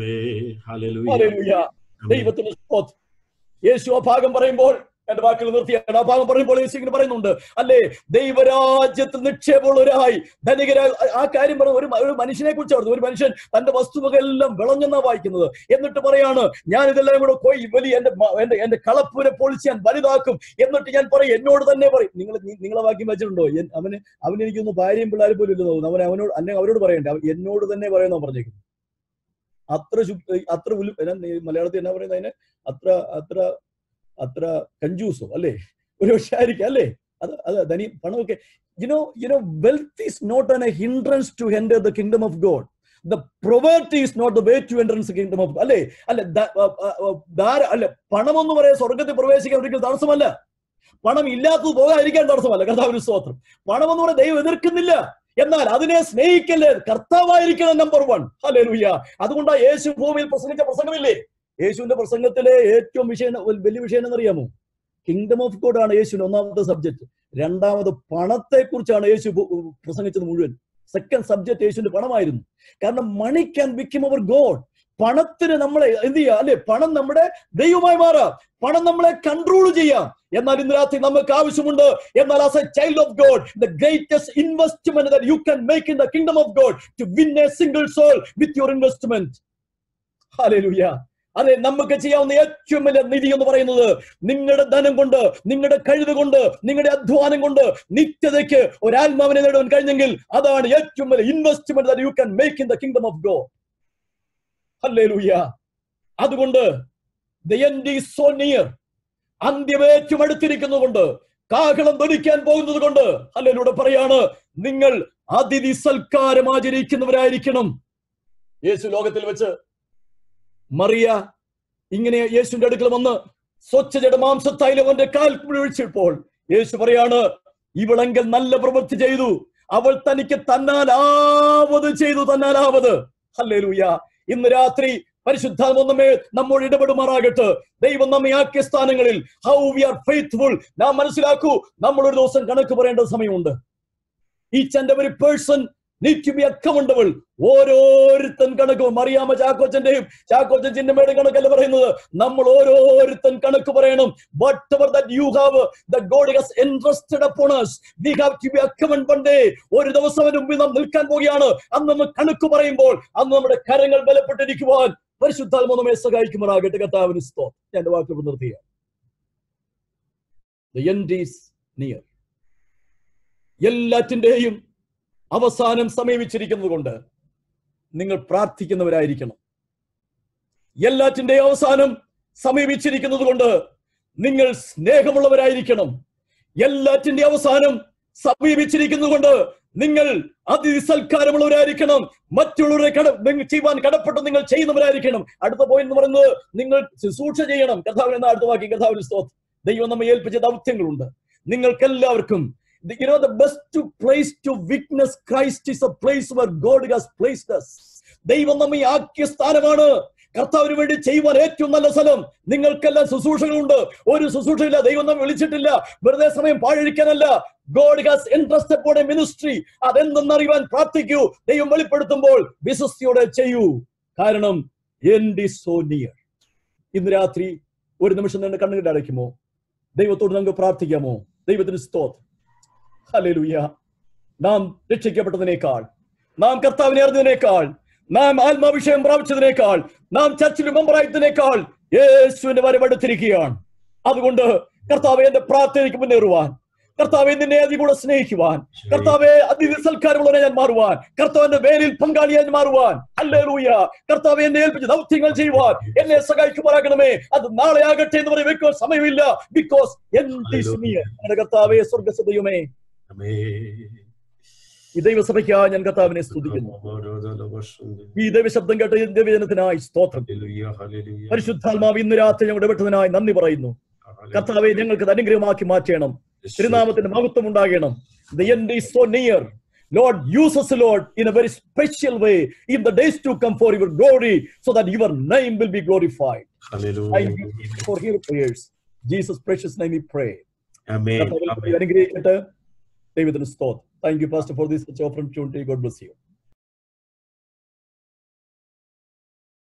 [SPEAKER 1] ദൈവത്തിന് സ്തോത്രം. യേശു ആ ഭാഗം പറയുമ്പോൾ എന്റെ വാക്കുകൾ നിർത്തിയാണ്. ആ ഭാഗം പറയുമ്പോൾ യേശു ഇങ്ങനെ പറയുന്നുണ്ട്, അല്ലേ, ദൈവരാജ്യത്തിൽ നിക്ഷേപമുള്ളവരായി ധനികരായി. ആ കാര്യം പറഞ്ഞ ഒരു ഒരു മനുഷ്യനെ കുറിച്ച് പറഞ്ഞു. ഒരു മനുഷ്യൻ തന്റെ വസ്തുവകളെല്ലാം വിളഞ്ഞെന്നാ വായിക്കുന്നത്. എന്നിട്ട് പറയാണ്, ഞാൻ ഇതെല്ലാം കൂടെ പോയി വലിയ എന്റെ എന്റെ എന്റെ കളപ്പൂരെ പൊളിച്ച് ഞാൻ വലുതാക്കും. എന്നിട്ട് ഞാൻ പറയും, എന്നോട് തന്നെ പറയും. നിങ്ങൾ നിങ്ങളെ വാക്യം വെച്ചിട്ടുണ്ടോ? അവന് അവന് എനിക്കൊന്ന് ഭാര്യയും പിള്ളേരും പോലും ഇല്ലെന്ന് തോന്നുന്നു. അവൻ അവനോട് അല്ലെ അവരോട് പറയണ്ടേ, എന്നോട് തന്നെ പറയുന്ന പറഞ്ഞേക്കുന്നു. അത്ര അത്ര മലയാളത്തിൽ എന്നാ പറയുന്നത് അതിന്? അത്ര അത്ര അത്ര കഞ്ചൂസോ അല്ലേ? ഒരു പക്ഷേ ആയിരിക്കും അല്ലേ? അത് അത് ധനി പണമൊക്കെ you know you know wealth is not an a hindrance to enter the kingdom of God. The poverty is not the way to enter into the kingdom of God. അല്ലേ അല്ലെ അല്ലെ പണം എന്ന് പറയാൻ സ്വർഗത്തിൽ പ്രവേശിക്കാൻ ഒരിക്കലും തടസ്സമല്ല. പണം ഇല്ലാത്തത് പോകാതിരിക്കാൻ തടസ്സമല്ല. കർത്താവിന് സ്തോത്രം. പണം എന്ന് പറയാൻ ദൈവം എതിർക്കുന്നില്ല. എന്നാൽ അതിനെ സ്നേഹിക്കല്ലേ, കർത്താവായിരിക്കണം നമ്പർ വൺ. ഹല്ലേലൂയ. അതുകൊണ്ടാ യേശു ഭൂമിയിൽ പ്രസംഗിച്ച പ്രസംഗമില്ലേ, യേശുവിന്റെ പ്രസംഗത്തിലെ ഏറ്റവും വിഷയം, വലിയ വിഷയം എന്നറിയാമോ? കിങ്ഡം ഓഫ് ഗോഡ് ആണ് യേശുവിന്റെ ഒന്നാമത്തെ സബ്ജക്ട്. രണ്ടാമത് പണത്തെ കുറിച്ചാണ് യേശു പ്രസംഗിച്ചത് മുഴുവൻ. സെക്കൻഡ് സബ്ജക്ട് യേശുവിന്റെ പണമായിരുന്നു. കാരണം money can become our God. പണത്തിന് നമ്മളെ എന്ത് ചെയ്യാം അല്ലെ, പണം നമ്മുടെ ദൈവമായി മാറാം, പണം നമ്മളെ കൺട്രോൾ ചെയ്യാം. എന്നാൽ ഇന്ന് രാത്രി നമുക്ക് ആവശ്യമുണ്ട്, എന്നാൽ as a child of God the greatest investment that you can make in the kingdom of God to win a single soul with your investment. Hallelujah. അതെ, നമുക്ക് ചെയ്യാവുന്ന ഏറ്റവും വലിയ നിധി എന്ന് പറയുന്നത് നിങ്ങളുടെ ധനം കൊണ്ട്, നിങ്ങളുടെ കഴിവ് കൊണ്ട്, നിങ്ങളുടെ അധ്വാനം കൊണ്ട് നിത്യതയ്ക്ക് ഒരാത്മാവിനെ നേടാൻ കഴിഞ്ഞെങ്കിൽ അതാണ് ഏറ്റവും വലിയ investment that you can make in the kingdom of God. Hallelujah. അതുകൊണ്ട് the end is so near. അന്ത്യമേറ്റവും അടുത്തിരിക്കുന്നത് കൊണ്ട്, കാഹളം ധ്വനിക്കാൻ പോകുന്നത് കൊണ്ട് ഹല്ലേലൂയ പറയാണ്, നിങ്ങൾ അതിഥി സൽക്കാരം ആചരിക്കുന്നവരായിരിക്കണം. യേശു ലോകത്തിൽ വെച്ച് മറിയ ഇങ്ങനെ യേശുവിന്റെ അടുക്കൽ വന്ന് സ്വച്ഛജട മാംസത്തായാലും അവന്റെ കാൽ വീഴ്ചപ്പോൾ യേശു പറയാണ്, ഇവളെങ്കിൽ നല്ല പ്രവൃത്തി ചെയ്തു, അവൾ തനിക്ക് തന്നാലാവത് ചെയ്തു, തന്നാലാവത്. ഹല്ലേലൂയ. ഇന്ന് രാത്രി പരിശുദ്ധാത്മാവേ നമ്മോട് ഇടപെടുമാറാകട്ടെ. ദൈവം നമ്മെ ആക്കിയ സ്ഥാനങ്ങളിൽ ഹൗ വി ആർ ഫെയ്ത്ത്ഫുൾ നാം മനസ്സിലാക്കൂ. നമ്മൾ ഒരു ദിവസം കണക്ക് പറയേണ്ട സമയമുണ്ട്. Each and every person need to be accountable. ഓരോരുത്തൻ കണക്കും. മറിയാമ്മ ചാക്കോച്ചന്റെയും ചാക്കോച്ചൻ ചിന്നമ്മയുടെ കണക്കല്ല പറയുന്നത്, നമ്മൾ ഓരോരുത്തൻ കണക്ക് പറയണം. whatever that you have that God has entrusted upon us, we have to be accountable one day. ഒരു ദിവസം അതിന് മുമ്പിൽ നാം നിൽക്കാൻ പോവുകയാണ്. അന്ന് നമ്മൾ കണക്ക് പറയുമ്പോൾ അന്ന് നമ്മുടെ കരങ്ങൾ ബലപ്പെട്ടിരിക്കുവാൻ പരിശുദ്ധാത്മാവ് നമ്മെ സഹായിക്കുമാറാകട്ടെ. കർത്താവിന് സ്തോത്രം. ഞാൻ എന്റെ വാക്കുകൾ നിർത്തുക. The end is near. എല്ലാറ്റിന്റെയും അവസാനം സമീപിച്ചിരിക്കുന്നത് കൊണ്ട് നിങ്ങൾ പ്രാർത്ഥിക്കുന്നവരായിരിക്കണം. എല്ലാറ്റിന്റെയും അവസാനം സമീപിച്ചിരിക്കുന്നത് കൊണ്ട് നിങ്ങൾ സ്നേഹമുള്ളവരായിരിക്കണം. എല്ലാറ്റിന്റെ അവസാനം സമീപിച്ചിരിക്കുന്നത് കൊണ്ട് നിങ്ങൾ അതിഥി സൽക്കാരമുള്ളവരായിരിക്കണം. മറ്റുള്ളവരെ കട ചെയ്യുവാൻ കടപ്പെട്ട് നിങ്ങൾ ചെയ്യുന്നവരായിരിക്കണം. അടുത്ത പോയിന്റ് എന്ന് പറയുന്നത് നിങ്ങൾ ശുശ്രൂഷ ചെയ്യണം. കർത്താവിനെ എന്ന അടുത്ത വാക്യം. കർത്താവിന് സ്തോത്രം. ദൈവം നമ്മെ ഏൽപ്പിച്ച ദൗത്യങ്ങളുണ്ട്. നിങ്ങൾക്കെല്ലാവർക്കും you know the best place to witness Christ is a place where God has placed us. ദൈവം നമ്മെ ആക്കിയ സ്ഥാനമാണ്. കർത്താവിന് വേണ്ടി ചെയ്യുവാൻ ഏറ്റവും നല്ല സ്ഥലം. നിങ്ങൾക്കെല്ലാം ശുശ്രൂഷകളുണ്ട്. ഒരു ശുശ്രൂഷയില്ല. ദൈവം നമ്മെ വിളിച്ചിട്ടില്ല വെറുതെ സമയം പാഴഴിക്കാനല്ല. God has entrusted upon a ministry. അതെന്തെന്നറിയുവാൻ പ്രാർത്ഥിക്കൂ. ദൈവം വെളിപ്പെടുത്തുമ്പോൾ വിശ്വസ്തയോടെ ചെയ്യൂ. കാരണം end is so near. ഇന്ന് രാത്രി ഒരു നിമിഷം നിന്റെ കണ്ണുകൾ അടയ്ക്കുമോ? ദൈവത്തോട് നമുക്ക് പ്രാർത്ഥിക്കാമോ? ദൈവത്തിന് സ്തോത്രം. ഹല്ലേലൂയ. നാം രക്ഷിക്കപ്പെട്ടതിനേക്കാൾ, നാം കർത്താവിനെ അറിഞ്ഞതിനേക്കാൾ, നാം ആത്മാഭിഷേകം പ്രാപിച്ചതിനേക്കാൾ, നാം ചർച്ചിൽ മെമ്പറായതിനേക്കാൾ യേശുവിന്റെ വരവെടുത്തിരിക്കുകയാണ്. അതുകൊണ്ട് കർത്താവെ എന്റെ പ്രാർത്ഥനയ്ക്ക് മുന്നേറുവാൻ, കർത്താവെ നിന്നെ അതികൂടെ സ്നേഹിക്കുവാൻ, കർത്താവെ അതിഥി സൽക്കാരമുള്ളവരെ ഞാൻ മാറുവാൻ, കർത്താവിന്റെ വേലിൽ പങ്കാളിയായി മാറുവാൻ, ഹല്ലേലൂയ, കർത്താവെ എന്നെ ഏൽപ്പിച്ച ദൗത്യങ്ങൾ ചെയ്യുവാൻ എന്നെ സഹായിക്കുമാറാകണമേ. അത് നാളെ ആകട്ടെ എന്ന് പറയാൻ വെക്കുവാൻ സമയമില്ല. ബിക്കോസ് കർത്താവെ സ്വർഗ്ഗസദയുമേ, ഈ ദൈവസഭയ്ക്കായി ഞാൻ കർത്താവിനെ സ്തുതിക്കുന്നു. ഈ ദൈവശബ്ദം കേട്ട ദൈവജനത്തിനായി സ്തോത്രം. പരിശുദ്ധാത്മാവ് ഇന്ന് രാത്രി ഞങ്ങളുടെ ഇടപെട്ടതിനായി നന്ദി പറയുന്നു. കർത്താവെ ഞങ്ങൾക്ക് അനുഗ്രഹമാക്കി മാറ്റണം. തിരുനാമത്തിന്റെ മഹത്വം ഉണ്ടാകണം. The end is so near. Lord, use us, Lord, in a very special way in the days to come for your glory, so that your name will be glorified. Hallelujah. Thank you for your prayers. Jesus' precious name we pray. Amen. Amen. Thank you, Pastor, for this opportunity. God bless you.